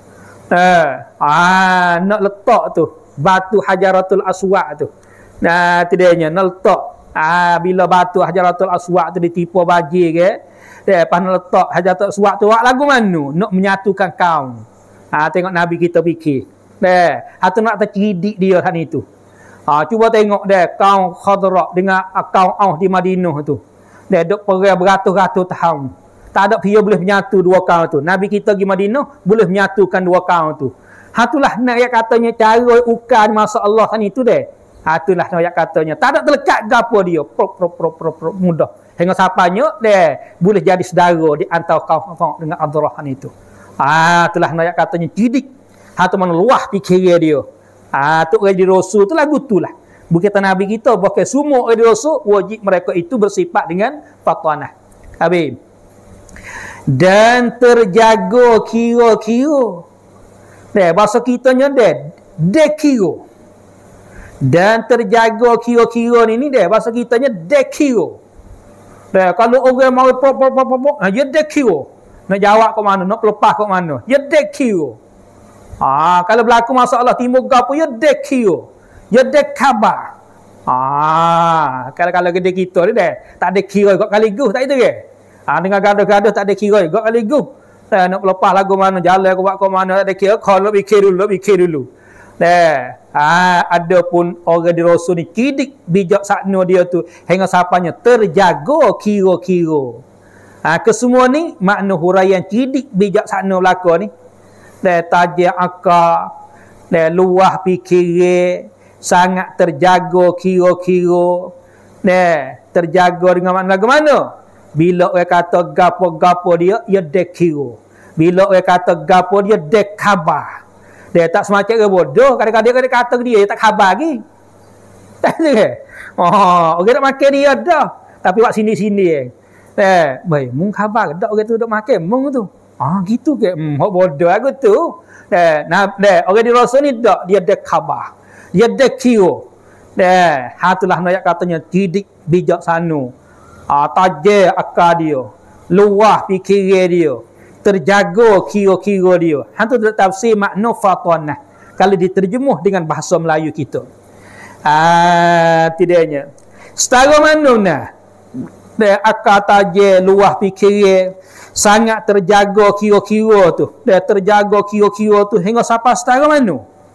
Nak letak tu batu Hajaratul Aswad tu. Nah, tidaknya nak letak. Bila batu Hajaratul Aswad tu ditipu bajir ke, dia pas nak letak Hajaratul Aswad tu buat lagu mana? Nak menyatukan kaum. Tengok Nabi kita fikir. Atau nak terceridik dia kan itu. Cuba tengok dia kaum Khadra dengan kaum Aus di Madinah tu. Dia duk perang beratus-ratus tahun. Tak ada dia boleh menyatu dua kaum tu. Nabi kita pergi Madinah boleh menyatukan dua kaum tu. Itulah nak yang katanya cara ukar masa Allah kan itu deh. Itulah nak yang katanya. Tak ada terlekat gapo dia. Mudah. Hingga sapanya deh boleh jadi saudara di antara kaum dengan Abdurrahman itu. Itulah nak yang katanya cidik. Atau mana luah fikir dia. Tok Raja Rasul tu lagu tu lah. Bukan Nabi kita bahkan semua Raja Rasul wajib mereka itu bersifat dengan fatanah. Habis. Dan terjaga kira-kira. Bahasa kitanya dekiro. Dan terjaga kira-kira ni bahasa kitanya dekiro. Kalau orang mau pop ya dekiro. Nak jawab ke mana, nak lepas ke mana, ya dekiro. Kalau berlaku masalah timur gapo ya dekiro. Ya dekaba. Kalau gede kita ni tak ada kira kok kali gu tak itu ke? Dengan gaduh-gaduh tak ada kira kok kali gu. Nak lepas lagu mana, jalan ke buat ke mana, tak ada kira, kalau fikir dulu. Ada pun orang di Rasul ni kidik bijak sakno dia tu hingga sapanya terjaga kira-kira. Kesemua ni makna huraian kidik bijak sakno belaka ni. Tajak akal, luah fikir, sangat terjaga kira-kira. Terjaga dengan makna lagu mana? Bila orang kata gapo-gapo dia dekiro. Bila orang kata gapo dia dekhabar. Dia tak semacam orang bodoh. Kadang-kadang dia kata dia tak khabar lagi. Tak ada ke? Orang nak makan dia dah. Tapi buat sini-sini. Baik, mung khabar dak orang tu duk makan mung tu. Gitu ke? Hok bodoh aku tu. Orang di Rasul ni dak, dia dekhabar. Dia dekiro. Itulah nak katanya didik bijaksana. Tajir akal dia, luah fikir dia, terjaga kira-kira dia. Itu tafsir makna fatanah kalau diterjemuh dengan bahasa Melayu kita. Tidaknya setara mana akal tajir, luah fikir sangat terjaga kira-kira tu. Dia terjaga kira-kira tu hingga sampai setara mana?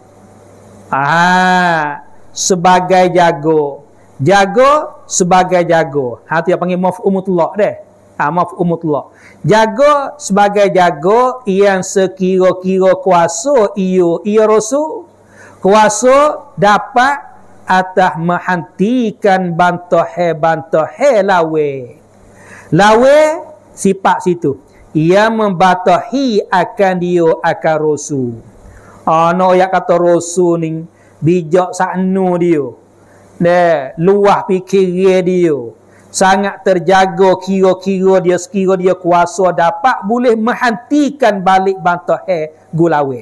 Sebagai jaga sebagai jaga. Tu yang panggil maf'umutullah deh. Maf'umutullah. Jaga sebagai jaga yang sekira-kira kuasa ia Rasul. Kuasa dapat atas menghentikan bantahe lawe sifat situ. Ia membatahi akan dia akan Rasul. No yang kata Rasul ni bijak sakno dia. Luah fikir dia, sangat terjaga kira-kira dia, sekira dia kuasa dapat boleh menghentikan balik bantahe gulawe.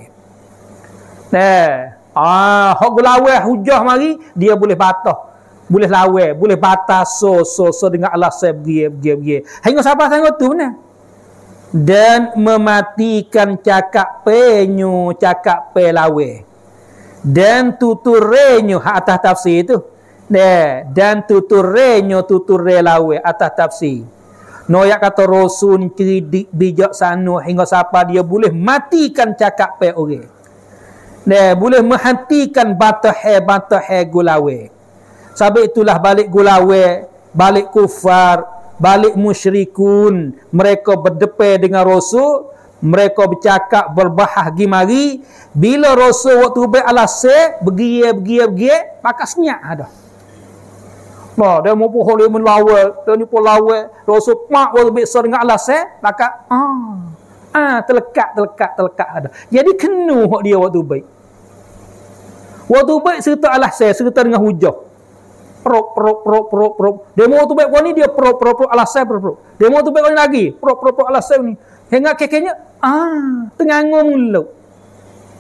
Hak gulawe hujah mari dia boleh batah, boleh lawe, boleh batas so dengan alasan begini. Hingga siapa tengok tu benar. Dan mematikan cakap penyu, cakap pelawe. Dan tuturenyo atas tafsir itu. Dan tuture lawe atas tafsir. Noyak kata Rasul ni cerdik bijaksana hingga siapa dia boleh matikan cakap pe orang. Boleh menghentikan batahe gulawe. Sebab itulah balik gulawe, balik kufar, balik musyrikun, mereka berdepan dengan Rasul, mereka bercakap berbahah gimari. Bila Rasul waktu beralase begie maka senyap ada. Dia mau pohon dia melawal, dia ni pun lawal. Rasul mak waktu besar dengan alase maka terlekat ada. Jadi kena hak dia waktu baik. Waktu baik serta alase serta dengan hujah. Prop. Dia mau waktu baik kau ni dia prop alase prop. Dia mau waktu baik kau ni lagi prop alase ni. Hingga kekenya tengangung lu.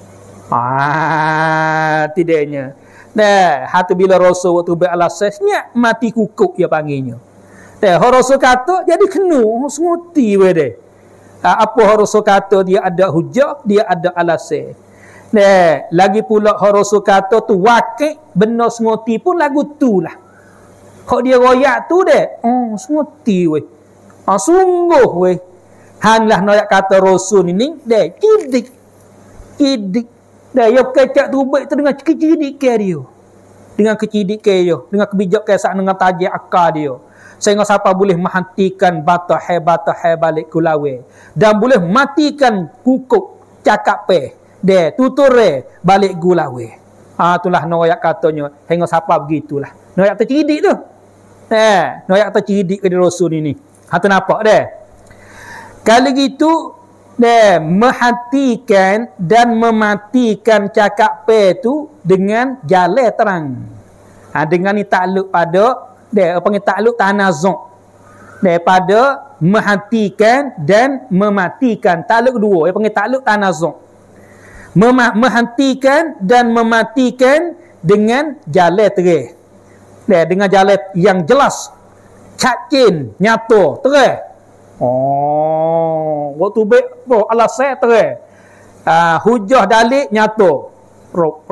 Tidaknya. Nah, hatu bila Rasul waktu beralasesnya mati kukuk dia panggilnya. Dah, Rasul kata jadi kena semuti we deh. Apa Rasul kata dia ada hujah, dia ada alasan. Nah, lagi pula Rasul kata tu wakil benar semuti pun lagu tu lah. Hak dia royak tu deh. Semuti we. Sungguh we. Hanlah nak kata Rasul ni deh kidik. Dah ya kecak tu baik tu dengan kecidik ke dia. Dengan kecidik ke dia, dengan kebijakan sak dengan tajik akal dia. Sehingga siapa boleh menghentikan batah balik kulawe dan boleh matikan kukuk cakap pe. Dia tuture balik gulawe. Itulah noyak katanya hingga siapa begitulah. Noyak tercidik tu. Noyak tercidik ke Rasul ini. Tu nampak dah. Kali gitu menghatikan dan mematikan cakap pe tu dengan jalan terang. Dengan ni takluk pada panggil takluk tanazuk. Daripada menghatikan dan mematikan. Takluk kedua panggil takluk tanazuk. Menghentikan dan mematikan dengan jalan terang. Dengan jalan yang jelas, cacin, nyata, terang. Waktu baik alasan terang. Hujah dalil nyata. Rok.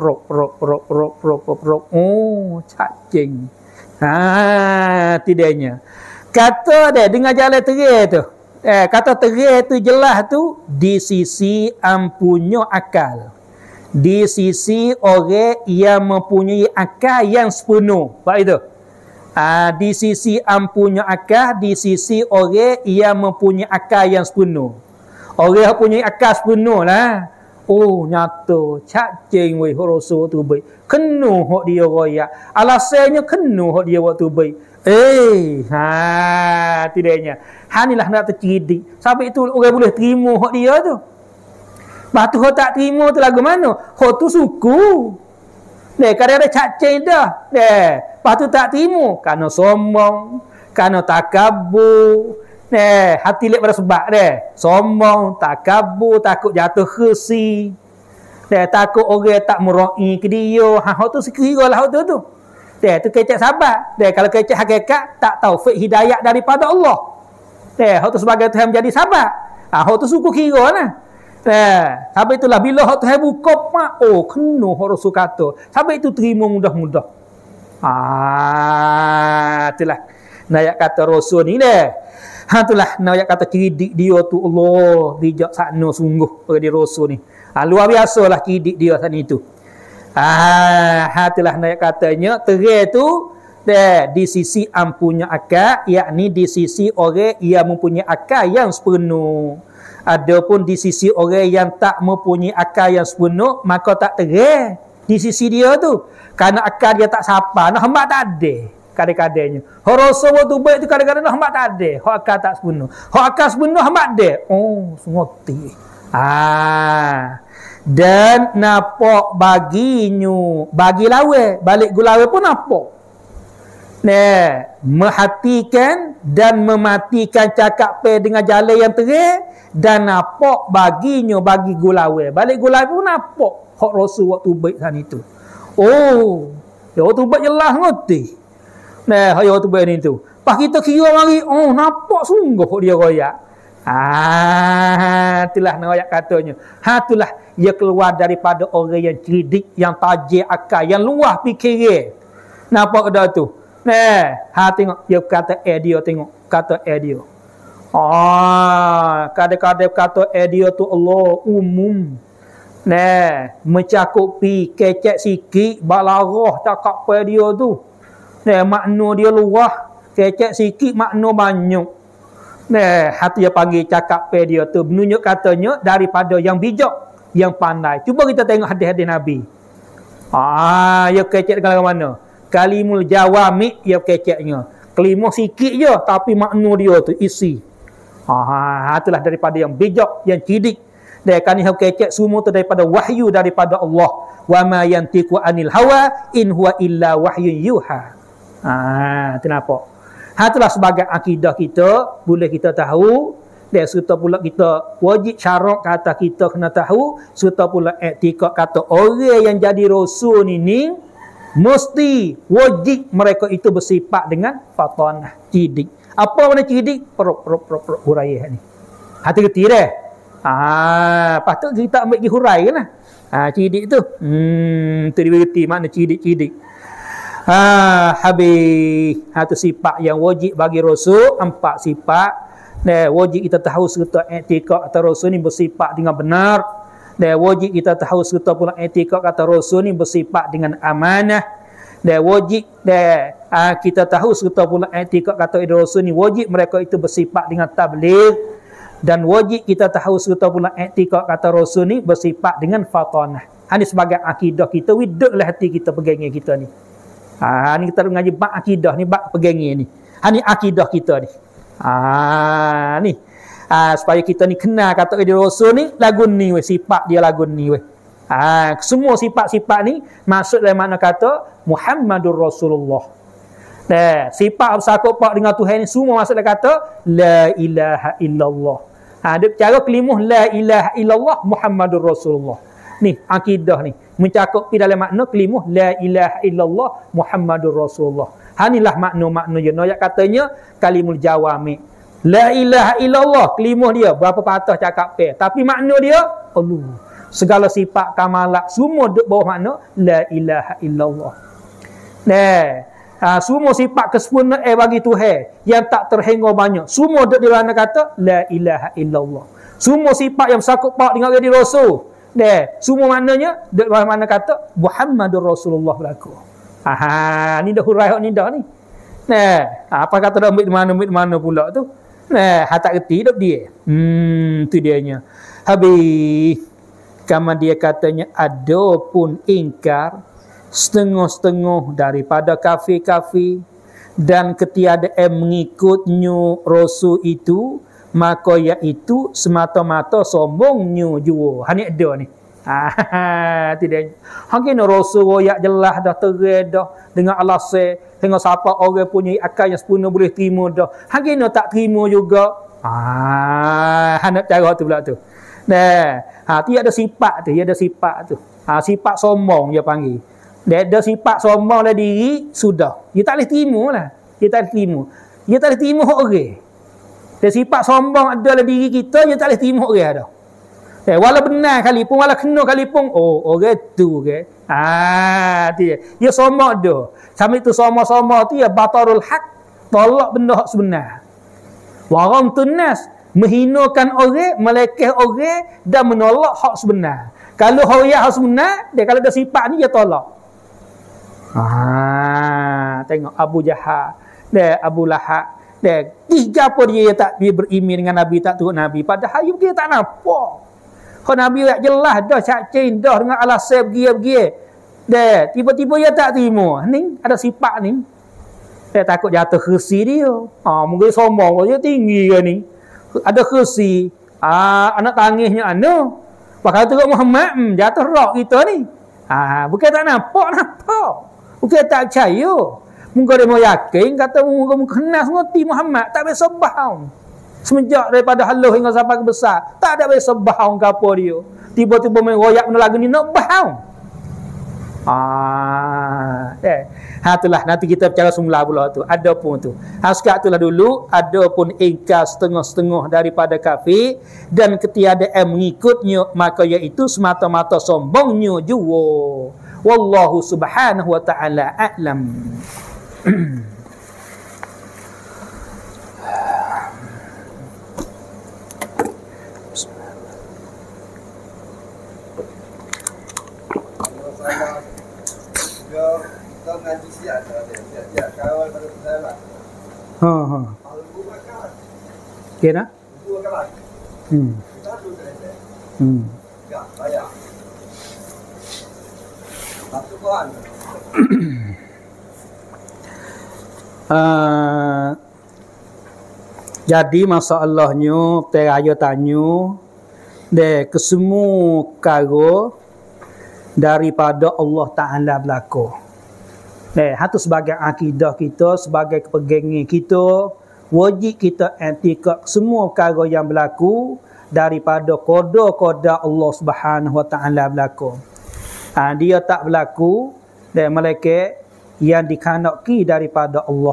Cacing. Tidaknya. Kata dia dengan jalan terang tu. Kata terang tu jelas tu di sisi ampunya akal. Di sisi orang yang mempunyai akal yang sepenuh. Apa itu? Di sisi ampunya akal, di sisi orang yang mempunyai akal yang sepenuh. Orang yang mempunyai akal sepenuh lah. Nyata. Cacing weh Rasul tu baik. Kena hak dia royak. Alasannya kena hak dia waktu baik. Tidaknya. Inilah nak tercidik. Sampai itu orang boleh terima hak dia tu. Lepas tu hak tak terima tu lagu mana? Hak tu suku. Kadang-kadang cacing dah. Lepas tu tak terima. Kerana sombong. Kerana takabur. Hati lek pada sebab sombong, takabur, takut jatuh khasi. Takut orang tak merai ke dia. Hak tu sekira lah hak tu. Tu kecek sabar. Kalau kecek hakikat tak taufik hidayah daripada Allah. Hak tu sebagai Tuhan menjadi sabar. Hak tu suku kira lah. Sampai itulah bila hak Tuhan buka mak, kena hak Rasul kata. Sampai itu terima mudah-mudah. Itulah nak kata Rasul ni itulah nak kata cerdik dia tu Allah bijak sakno sungguh pada Rasul ni. Luar biasalah cerdik dia sana itu. Itulah nak katanya terang tu di sisi ampunya akal, yakni di sisi orang yang mempunyai akal yang sepenuh. Adapun di sisi orang yang tak mempunyai akal yang sepenuh, maka tak terang di sisi dia tu. Kerana akal dia tak sapa, nak hamba tak ada. Kadang-kadangnya. Hak Rasul waktu baik tu kadang-kadang nak hamba tak ada. Hak akal tak sepenuh. Hak akal sepenuh hamba ada. Sengerti. Dan nampak baginya, bagi lawe, balik gulawe pun nampak. Menghatikan dan mematikan cakap pe dengan jalan yang terang dan nampak baginya bagi gulawe. Balik gulawe pun nampak hak Rasul waktu baik sana itu. Waktu baik jelas ngerti. Hak waktu baik ni tu. Pas kita kira mari, nampak sungguh hak dia royak. Itulah nak katanya. Itulah ia keluar daripada orang yang cerdik, yang tajik akal, yang luah fikiran. Nampak dah tu. Tengok dia kata dia tengok kata dia. Kadang-kadang kata dia tu Allah umum. Mencakupi kecek sikit balarah cakap pada dia tu. Makna dia luah, kecek sikit makna banyak. Hati dia panggil cakap pada dia tu menunjuk katanya daripada yang bijak, yang pandai. Cuba kita tengok hadis-hadis Nabi. Ya kecek dengan mana? Kalimul jawami ya keceknya. Kelimah sikit je tapi makna dia tu isi. Itulah daripada yang bijak, yang cerdik. Dan kan yang kecek semua tu daripada wahyu daripada Allah. Wa ma yantiqu anil hawa in huwa illa wahyun yuha. Itu nampak. Itulah sebagai akidah kita, boleh kita tahu Dan serta pula kita wajib syarat kata kita kena tahu, serta pula etika kata orang yang jadi rasul ni mesti wajib mereka itu bersifat dengan fatanah, cidik. Apa mana cidik? Peruk huraian ni. Hati-hati dah. Patut kita ambil pergi hurai kan lah. Cidik tu. Tu diberti mana cidik-cidik. Habis. Tu sifat yang wajib bagi rasul. 4 sifat. Wajib kita tahu serta etika kata rasul ni bersifat dengan benar. Dan wajib kita tahu serta pula etika kata rasul ni bersifat dengan amanah. Dan wajib kita tahu serta pula etika kata rasul ni wajib mereka itu bersifat dengan tabligh. Dan wajib kita tahu serta pula etika kata rasul ni bersifat dengan fatanah. Ini sebagai akidah kita, widuklah hati kita pegangnya kita ni. Ni kita mengaji bab akidah ni, bab pegangnya ni. Ini akidah kita ni. Ni supaya kita ni kenal kata rasul ni lagu ni weh, sifat dia lagu ni weh. Semua sifat-sifat ni masuk dalam makna kata Muhammadur Rasulullah. Sifat bersakut pak dengan Tuhan ni semua masuk dalam kata la ilaha illallah. Dia cara kelimah la ilaha illallah Muhammadur Rasulullah. Ni akidah ni mencakup pi dalam makna kelimah la ilaha illallah Muhammadur Rasulullah. Inilah makna-makna je. Noyak katanya kalimul jawami. La ilaha illallah kelimah dia berapa patah cakap pe. Tapi makna dia Allah. Segala sifat kamalat semua duduk bawah makna la ilaha illallah. Semua sifat kesempurnaan bagi Tuhan yang tak terhingga banyak. Semua duduk di mana kata la ilaha illallah. Semua sifat yang sakut pak dengan jadi rasul. Semua maknanya duduk bawah mana kata Muhammadur Rasulullah berlaku. Ni dah hurai ni dah ni. Apa kata dah ambil mana pula tu? Tak reti dak dia. Tu dianya. Habis kama dia katanya ada pun ingkar setengah-setengah daripada kafir-kafir dan ketiada mengikutnya rasul itu, maka iaitu semata-mata sombongnya jua. Ni ada ni. Tidak. Hangkina rasul royak jelas dah terang dah dengan alasan tengok siapa orang punya akal yang sempurna boleh terima dah. Hangkina tak terima juga. Nak cara tu pula tu. Dia ada sifat tu, dia ada sifat tu. Sifat sombong dia panggil. Dia ada sifat sombong dalam diri sudah. Dia tak boleh terima lah. Dia tak boleh terima. Dia tak boleh terima orang. Dia sifat sombong ada dalam diri kita, dia tak boleh terima orang dah. Walau benar kali pun, walau kena kali pun, orang tu ke. Dia sombong dah. Sampai tu sombong-sombong tu ya batarul haq, tolak benda hak sebenar. Waram tunas, menghinakan orang, melekeh orang dan menolak hak sebenar. Kalau hak sebenar, dia kalau ada sifat ni dia tolak. Tengok Abu Jahal, Abu Lahab, tiga apa dia tak beriman dengan Nabi, tak turut Nabi. Padahal dia tak nampak. Kalau Nabi tak jelas dah cak-cin dah dengan alasan pergi. Tiba-tiba dia tak terima. Ni ada sifat ni. Dia takut jatuh kursi dia. Mungkin sombong dia tinggi ke ni. Ada kursi. Anak tangisnya anu. Pakal teruk Muhammad, jatuh rock kita ni. Bukan tak nampak. Bukan tak percaya. Mungkin dia mau yakin kata mungkin kenal ngerti Muhammad, tak boleh sebah. Semenjak daripada haluh hingga sampai ke besar, tak ada boleh sebah ke apa dia. Tiba-tiba main royak benda lagu ni nak bah. Itulah nanti kita bicara semula pula tu. Ada pun tu. Sekarang itulah dulu ada pun ingkar setengah-setengah daripada kafir dan ketiada mengikutnya, maka iaitu semata-mata sombongnya jua. Wallahu subhanahu wa ta'ala a'lam. Kita ngaji siap dia kawal pada salat. Okey dah? Dua kali. Kita tu selesai. Ya, saya. Satu kawan. Jadi masalahnya teraya tanya ke semua perkara daripada Allah Ta'ala berlaku. Itu sebagai akidah kita, sebagai kepegangan kita, wajib kita i'tikad semua perkara yang berlaku daripada qada Allah Subhanahu Wa Taala berlaku. Dia tak berlaku dan malaikat yang dikandaki daripada Allah.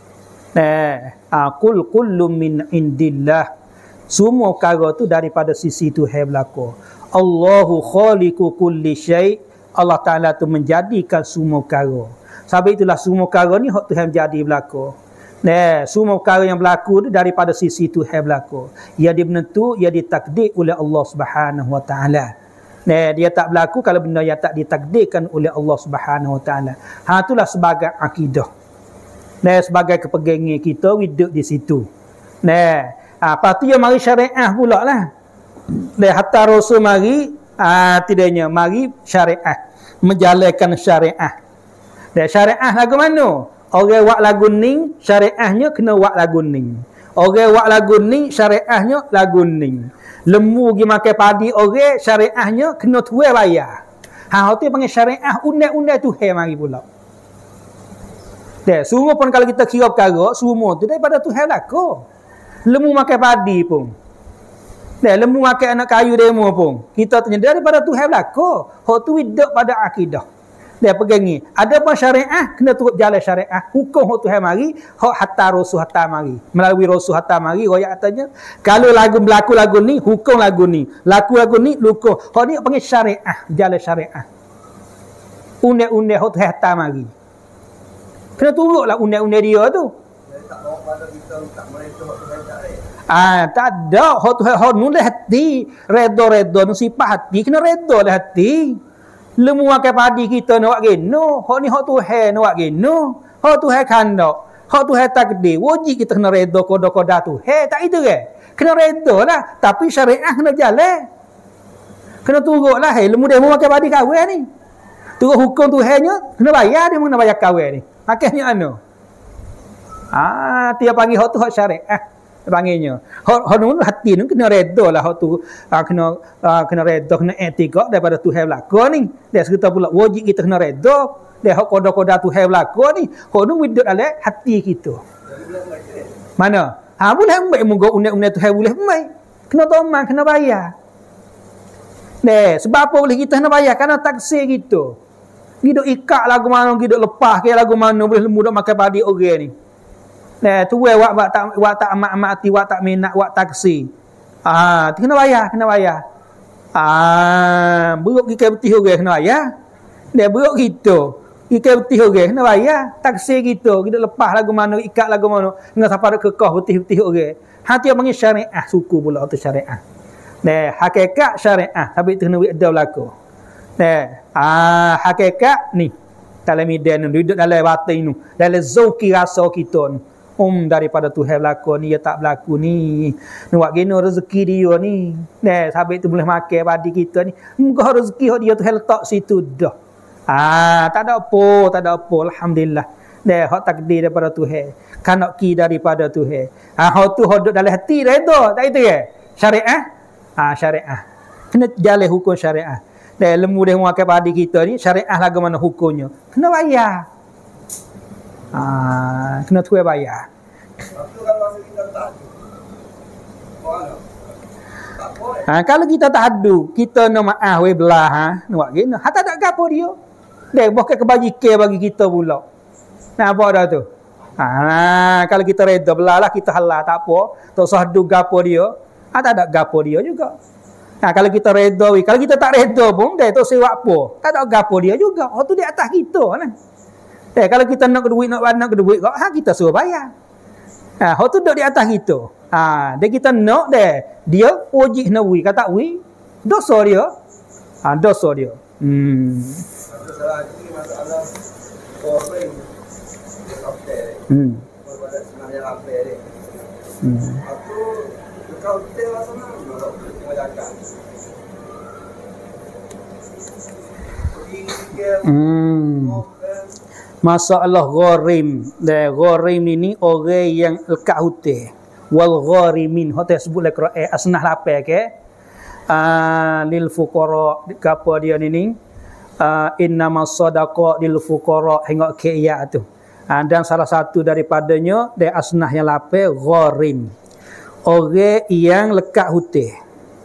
Qul kullum min indillah. Semua perkara tu daripada sisi Tuhan berlaku. Allahu khaliqu kulli syai'. Allah Taala tu menjadikan semua perkara. Sebab itulah semua perkara ni hak Tuhan jadi berlaku. Semua perkara yang berlaku tu daripada sisi Tuhan berlaku. Ia dibentuk, ia ditakdir oleh Allah Subhanahu Wa Taala. Dia tak berlaku kalau benda yang tak ditakdirkan oleh Allah Subhanahu Wa Taala. Itulah sebagai akidah. Sebagai kepegangan kita hidup di situ. Lepas tu dia mari syariah pula lah. Hatta Rasul mari tidaknya mari syariah, menjalankan syariah. Syariah lagu mana? Orang buat lagu ni syariahnya kena buat lagu ni. Orang buat lagu ni syariahnya lagu ni. Lembu pergi makan padi orang syariahnya kena tuai bayar. Tu panggil syariah undang-undang Tuhan mari pula. Semua pun kalau kita kira perkara semua tu daripada Tuhan laku. Lembu makan padi pun. Lembu makan anak kayu demo pun. Kita tanya daripada Tuhan laku. Hak tu hidup pada akidah. Pegangi. Ada pun syariah kena turut jalan syariah. Hukum hak Tuhan mari, hak hatta Rasul hatta mari. Melalui Rasul hatta mari royak katanya, kalau lagu berlaku lagu ni, hukum lagu ni. Laku lagu ni, hukum. Hak ni panggil syariah, jalan syariah. Undang-undang hak Tuhan hatta mari. Kena turutlah undang-undang dia tu. Tak ada hak Tuhan hak nulis hati, redha-redha nu sifat hati, kena redha lah hati. Lemu makan padi kita nak buat geno. Hak ni hak Tuhan nak buat geno. Hak Tuhan kandak. Hak Tuhan takdir. Wajib kita kena redha koda-koda tu. Tak itu ke? Kena redha lah. Tapi syariah kena jalan. Kena turut lah. Lemu dia makan padi kahwin ni. Turut hukum Tuhannya, kena bayar dia kena bayar kahwin ni. Makanya anu. Dia panggil hak tu hak syariah. Panggilnya hak nu hati ni kena redha lah hak tu kena redha kena i'tikad daripada Tuhan berlaku ni. Dia serta pula wajib kita kena redha dia hak koda-koda Tuhan berlaku ni. Hak nu hidup dalam hati kita. Mana? Boleh ambil moga undang-undang Tuhan boleh ambil. Kena tomang, kena bayar. Sebab apa boleh kita kena bayar? Kerana taksir kita. Hidup ikat lagu mana, hidup lepas ke lagu mana boleh lembu dak makan padi orang ni. Tu wak tak amat-amati, wak tak minat, wak taksi. Kena bayar. Beruk kita betih orang kena bayar. Beruk kita. Kita betih orang kena bayar. Taksi kita lepas lagu mana, ikat lagu mana, dengan siapa dak kekah betih-betih orang. Dia panggil syariah suku pula tu syariah. Hakikat syariah, tapi itu kena ada berlaku. Hakikat ni dalam medan ni, duduk dalam batin ni, dalam zauki rasa kita ni. Daripada Tuhan berlaku ni, dia tak berlaku ni. Nak geno rezeki dia ni. Sampai tu boleh makan padi kita ni. Muka rezeki dia Tuhan letak situ dah. Tak ada apa. Alhamdulillah. Hak takdir daripada Tuhan. Kanaki daripada Tuhan. Hak tu hak dalam hati dah itu. Tak itu ke? Syariah? Syariah. Kena jalan hukum syariah. Lembu dia makan padi kita ni, syariah lagu mana hukumnya. Kena bayar. Kena tuai bayar. Kalau kita tak adu, kita nak maaf we belah nak buat gini. Tak ada gapo dia. Bahkan kebajikan bagi kita pula. Apa dah tu? Kalau kita reda belah lah kita halal tak apa. Tak usah adu gapo dia. Tak ada gapo dia juga. Kalau kita reda, kalau kita tak reda pun dia tu sewa apa? Tak ada gapo dia juga. Tu di atas kita lah. Kalau kita nak duit, nak duit, kita suruh bayar. Hak tu duduk di atas kita. Dia kita nak dia wajib nak wi, kata wi, dosa dia. Dosa dia. Masalah ini masalah orang sebenarnya apa ni? Aku kau tengok sana mengajarkan. Masalah gharim. Gharim ini orang yang lekat hutang. Wal gharimin. Hotel sebut lek Quran asnah lapar ke? Lil fuqara apa dia ni? Innamas sadaqah lil fuqara hingga ke ayat tu. Dan salah satu daripadanya dari asnah yang lapai gharim. Orang yang lekat hutang.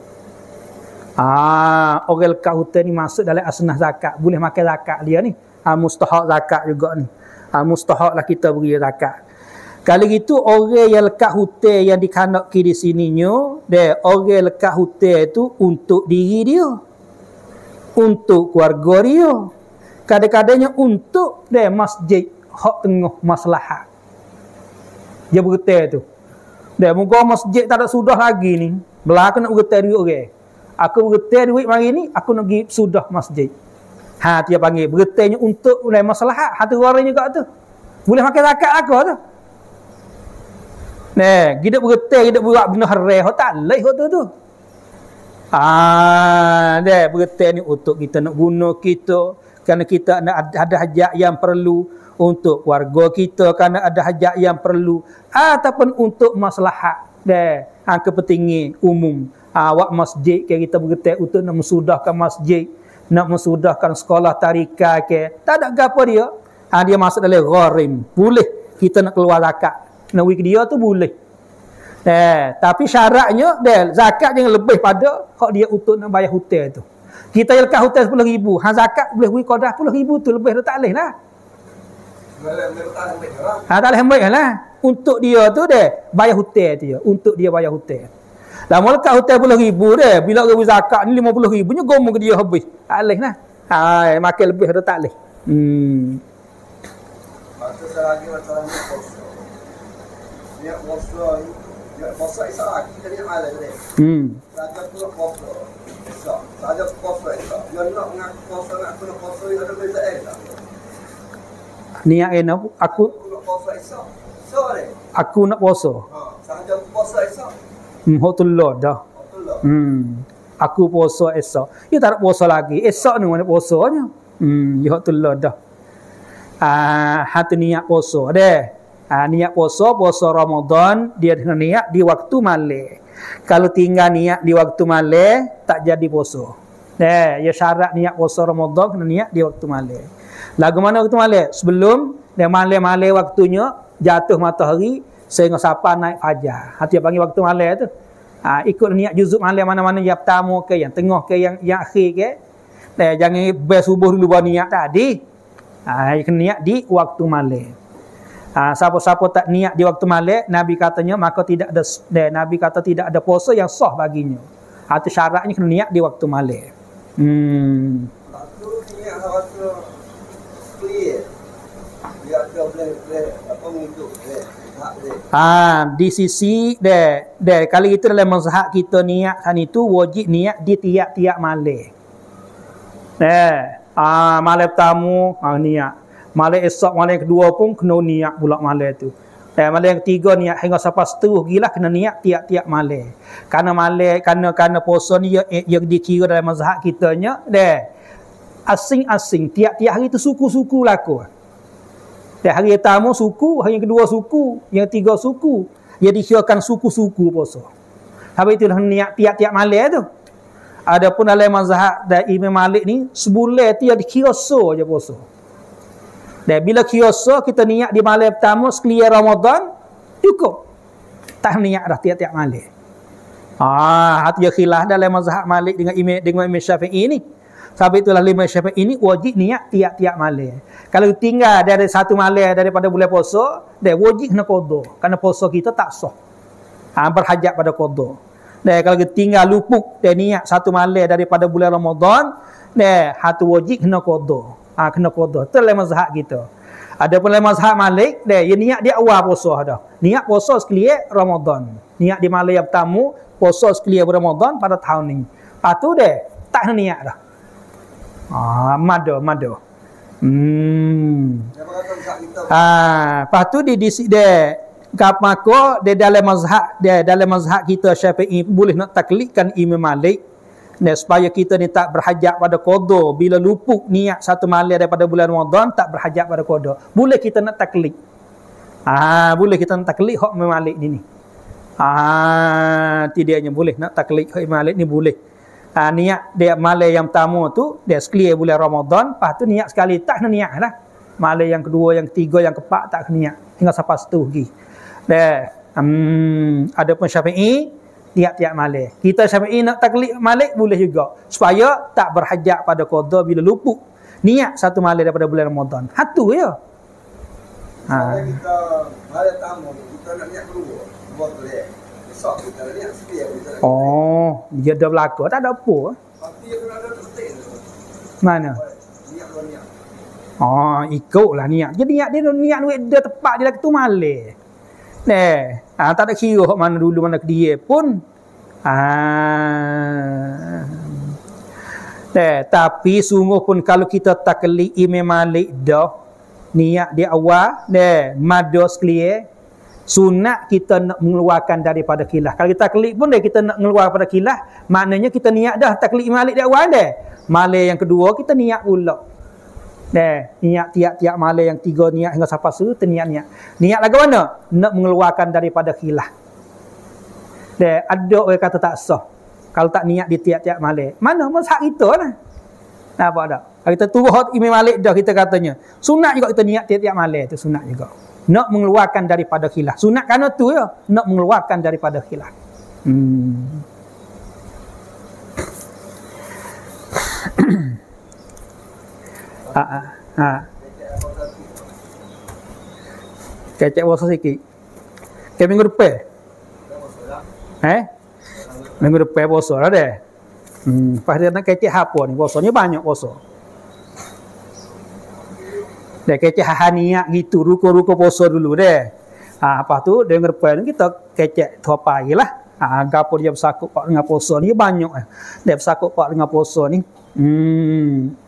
Orang lekat hutang ni masuk dalam asnah zakat. Boleh makan zakat dia ni. Mustahak zakat juga ni. Mustahak lah kita beri zakat. Kalau gitu orang yang lekat hutang yang dikanaki di sininya, orang lekat hutang itu untuk diri dia. Untuk keluarga dia. Kadang-kadangnya untuk masjid hak tengah maslahat. Dia bergetar tu. Moga masjid tak ada sudah lagi ni. Belah aku nak bergetar duit orang. Aku bergetar duit mari ni, aku nak pergi sudah masjid. Dia panggil bergetarnya untuk maslahat. Hati orang juga tu. Boleh makan zakat aku tu. Kita bergetar, kita buat benda haram, tak leh tu. Bergetar ni untuk kita nak guna kita, kerana kita ada hajat yang perlu untuk keluarga kita, kerana ada hajat yang perlu, ataupun untuk maslahat kepentingan umum. Awak masjid kita bergetar untuk nak mensudahkan masjid, nak mensudahkan sekolah tarikah tak ada gapo dia. Dia masuk dalam gharim. Boleh kita nak keluar zakat. Nak dia tu boleh. Tapi syaratnya zakat jangan lebih pada hak dia untuk nak bayar hutang tu. Kita yang lekat hutang 10,000, zakat boleh beri qada 10,000 tu lebih tu tak leh lah. Tak leh ambil lah. Untuk dia tu bayar hutang dia, untuk dia bayar hutang. Lah mau lekat hutang 10,000 bila beri zakat ni 50,000 nya gomo ke dia habis. Tak leh lah. Makan lebih tu tak leh. Maksud saya lagi macam ni. Dia puasa Isyak lagi tadi malam tadi. Saja pula puasa Isyak. Saja puasa Isyak. Dia nak mengaku puasa nak kena puasa ada beza tak? Niat aku nak puasa Isyak. Sore. Aku nak puasa. Saja puasa Isyak. Hotullah dah. Aku puasa Isyak. Dia tak nak puasa lagi. Isyak ni mana puasanya? Ya hotullah dah. Hati niat puasa niat puasa Ramadan dia kena niat di waktu malam. Kalau tinggal niat di waktu malam tak jadi puasa. Ya syarat niat puasa Ramadan kena niat di waktu malam. Lagu mana waktu malam? Sebelum malam waktunya jatuh matahari sehingga sampai naik fajar. Hati panggil waktu malam tu. Ikut niat juzuk malam mana-mana yang pertama ke yang tengah ke yang akhir ke. Jangan bersubuh dulu baru niat tadi. Kena niat di waktu malam. Siapa-siapa tak niat di waktu malam, Nabi katanya maka tidak ada Nabi kata tidak ada puasa yang sah baginya. Itu syaratnya kena niat di waktu malam. Lalu niat rasa clear. Dia ada boleh apa mengikut di sisi kalau itu dalam mazhab kita niat kan itu wajib niat di tiap-tiap malam. Malam tamu niat. Malam esok, malam kedua pun kena niat pula malam tu. Malam yang ketiga niat hingga sampai seterus gila kena niat tiap-tiap malam. Karena malam karena puasa ni yang dikira dalam mazhab kitanya asing-asing tiap-tiap hari tu suku-suku laku. Hari pertama suku, hari yang kedua suku, yang ketiga suku. Dia dikirakan suku-suku puasa. Habis itu niat tiap-tiap malam tu. Adapun dalam mazhab Imam Malik ni sebulan tu dia dikira so je puasa. Dan bila kioso kita niat di malam pertama sekalian Ramadan cukup. Tak niat dah tiap-tiap malam. Hati khilaf dalam mazhab Malik dengan Imam Syafi'i ni. Sebab itulah Imam Syafi'i ini wajib niat tiap-tiap malam. Kalau tinggal dari satu malam daripada bulan puasa, dia wajib kena qada. Kerana puasa kita tak sah. Berhajat pada qada. Dan kalau tinggal luput dia niat satu malam daripada bulan Ramadan, dia hatu wajib kena qada. Kena qada. Itu dalam mazhab kita. Ada pun dalam mazhab Malik, dia niat dia awal puasa dah. Niat puasa sekalian Ramadan. Niat di malam yang pertama, puasa sekalian Ramadan pada tahun ni. Lepas tu dia tak kena niat dah. Mada. Lepas tu dia maka dia dalam mazhab kita Syafi'i boleh nak taklidkan Imam Malik. Supaya kita ni tak berhajat pada qada bila luput niat satu malam daripada bulan Ramadan tak berhajat pada qada. Boleh kita nak taklid. Boleh kita nak taklid hak Imam Malik ni. Tidaknya boleh nak taklid hak Imam Malik ni boleh. Niat dia malam yang pertama tu dia sekalian bulan Ramadan, lepas tu niat sekali tak kena niat lah. Malam yang kedua, yang ketiga, yang keempat tak kena niat. Hingga sampai situ lagi. Ada pun Syafi'i tiap-tiap malam. Kita Syafi'i nak taklid malam boleh juga. Supaya tak berhajat pada qada bila luput niat satu malam daripada bulan Ramadan. Hatu ya. Kita malam tamu kita nak niat keluar. Buat boleh. Besok kita niat sikit. Oh, dia dah berlaku. Tak ada apa. Tapi dia kena ada tertib. Mana? Niat. Oh, ikutlah niat. Jadi niat dia duit dia tepat dia tu malam. Tak ada kira mana dulu mana dia pun. Tapi sungguh pun kalau kita taklid Imam Malik dah niat di awal, mados clear, sunat kita nak mengeluarkan daripada khilaf. Kalau kita taklid pun kita nak mengeluarkan daripada khilaf, maknanya kita niat dah taklid Imam Malik di awal malam yang kedua kita niat pula. Niat tiap-tiap malam yang tiga niat hingga sampai situ niat. Niat lagu mana? Nak mengeluarkan daripada khilaf. Ada orang kata tak sah kalau tak niat di tiap-tiap malam. Mana mazhab kita lah. Apa dak? Kalau kita turut Imam Malik dah kita katanya. Sunat juga kita niat tiap-tiap malam tu sunat juga. Nak mengeluarkan daripada khilaf. Sunat kerana tu ya, nak mengeluarkan daripada khilaf. Kecek puasa sikit. Ke minggu depan. Minggu depan puasa lah deh. Pas dia nak kecek apa ni puasanya banyak puasa. Dia kecek haniak gitu ruko-ruko puasa dulu deh. Lepas tu minggu depan kita kecek dua pagi lah. Gapo dia bersakut pak dengan puasa ni banyak. Dia bersakut pak dengan puasa ni.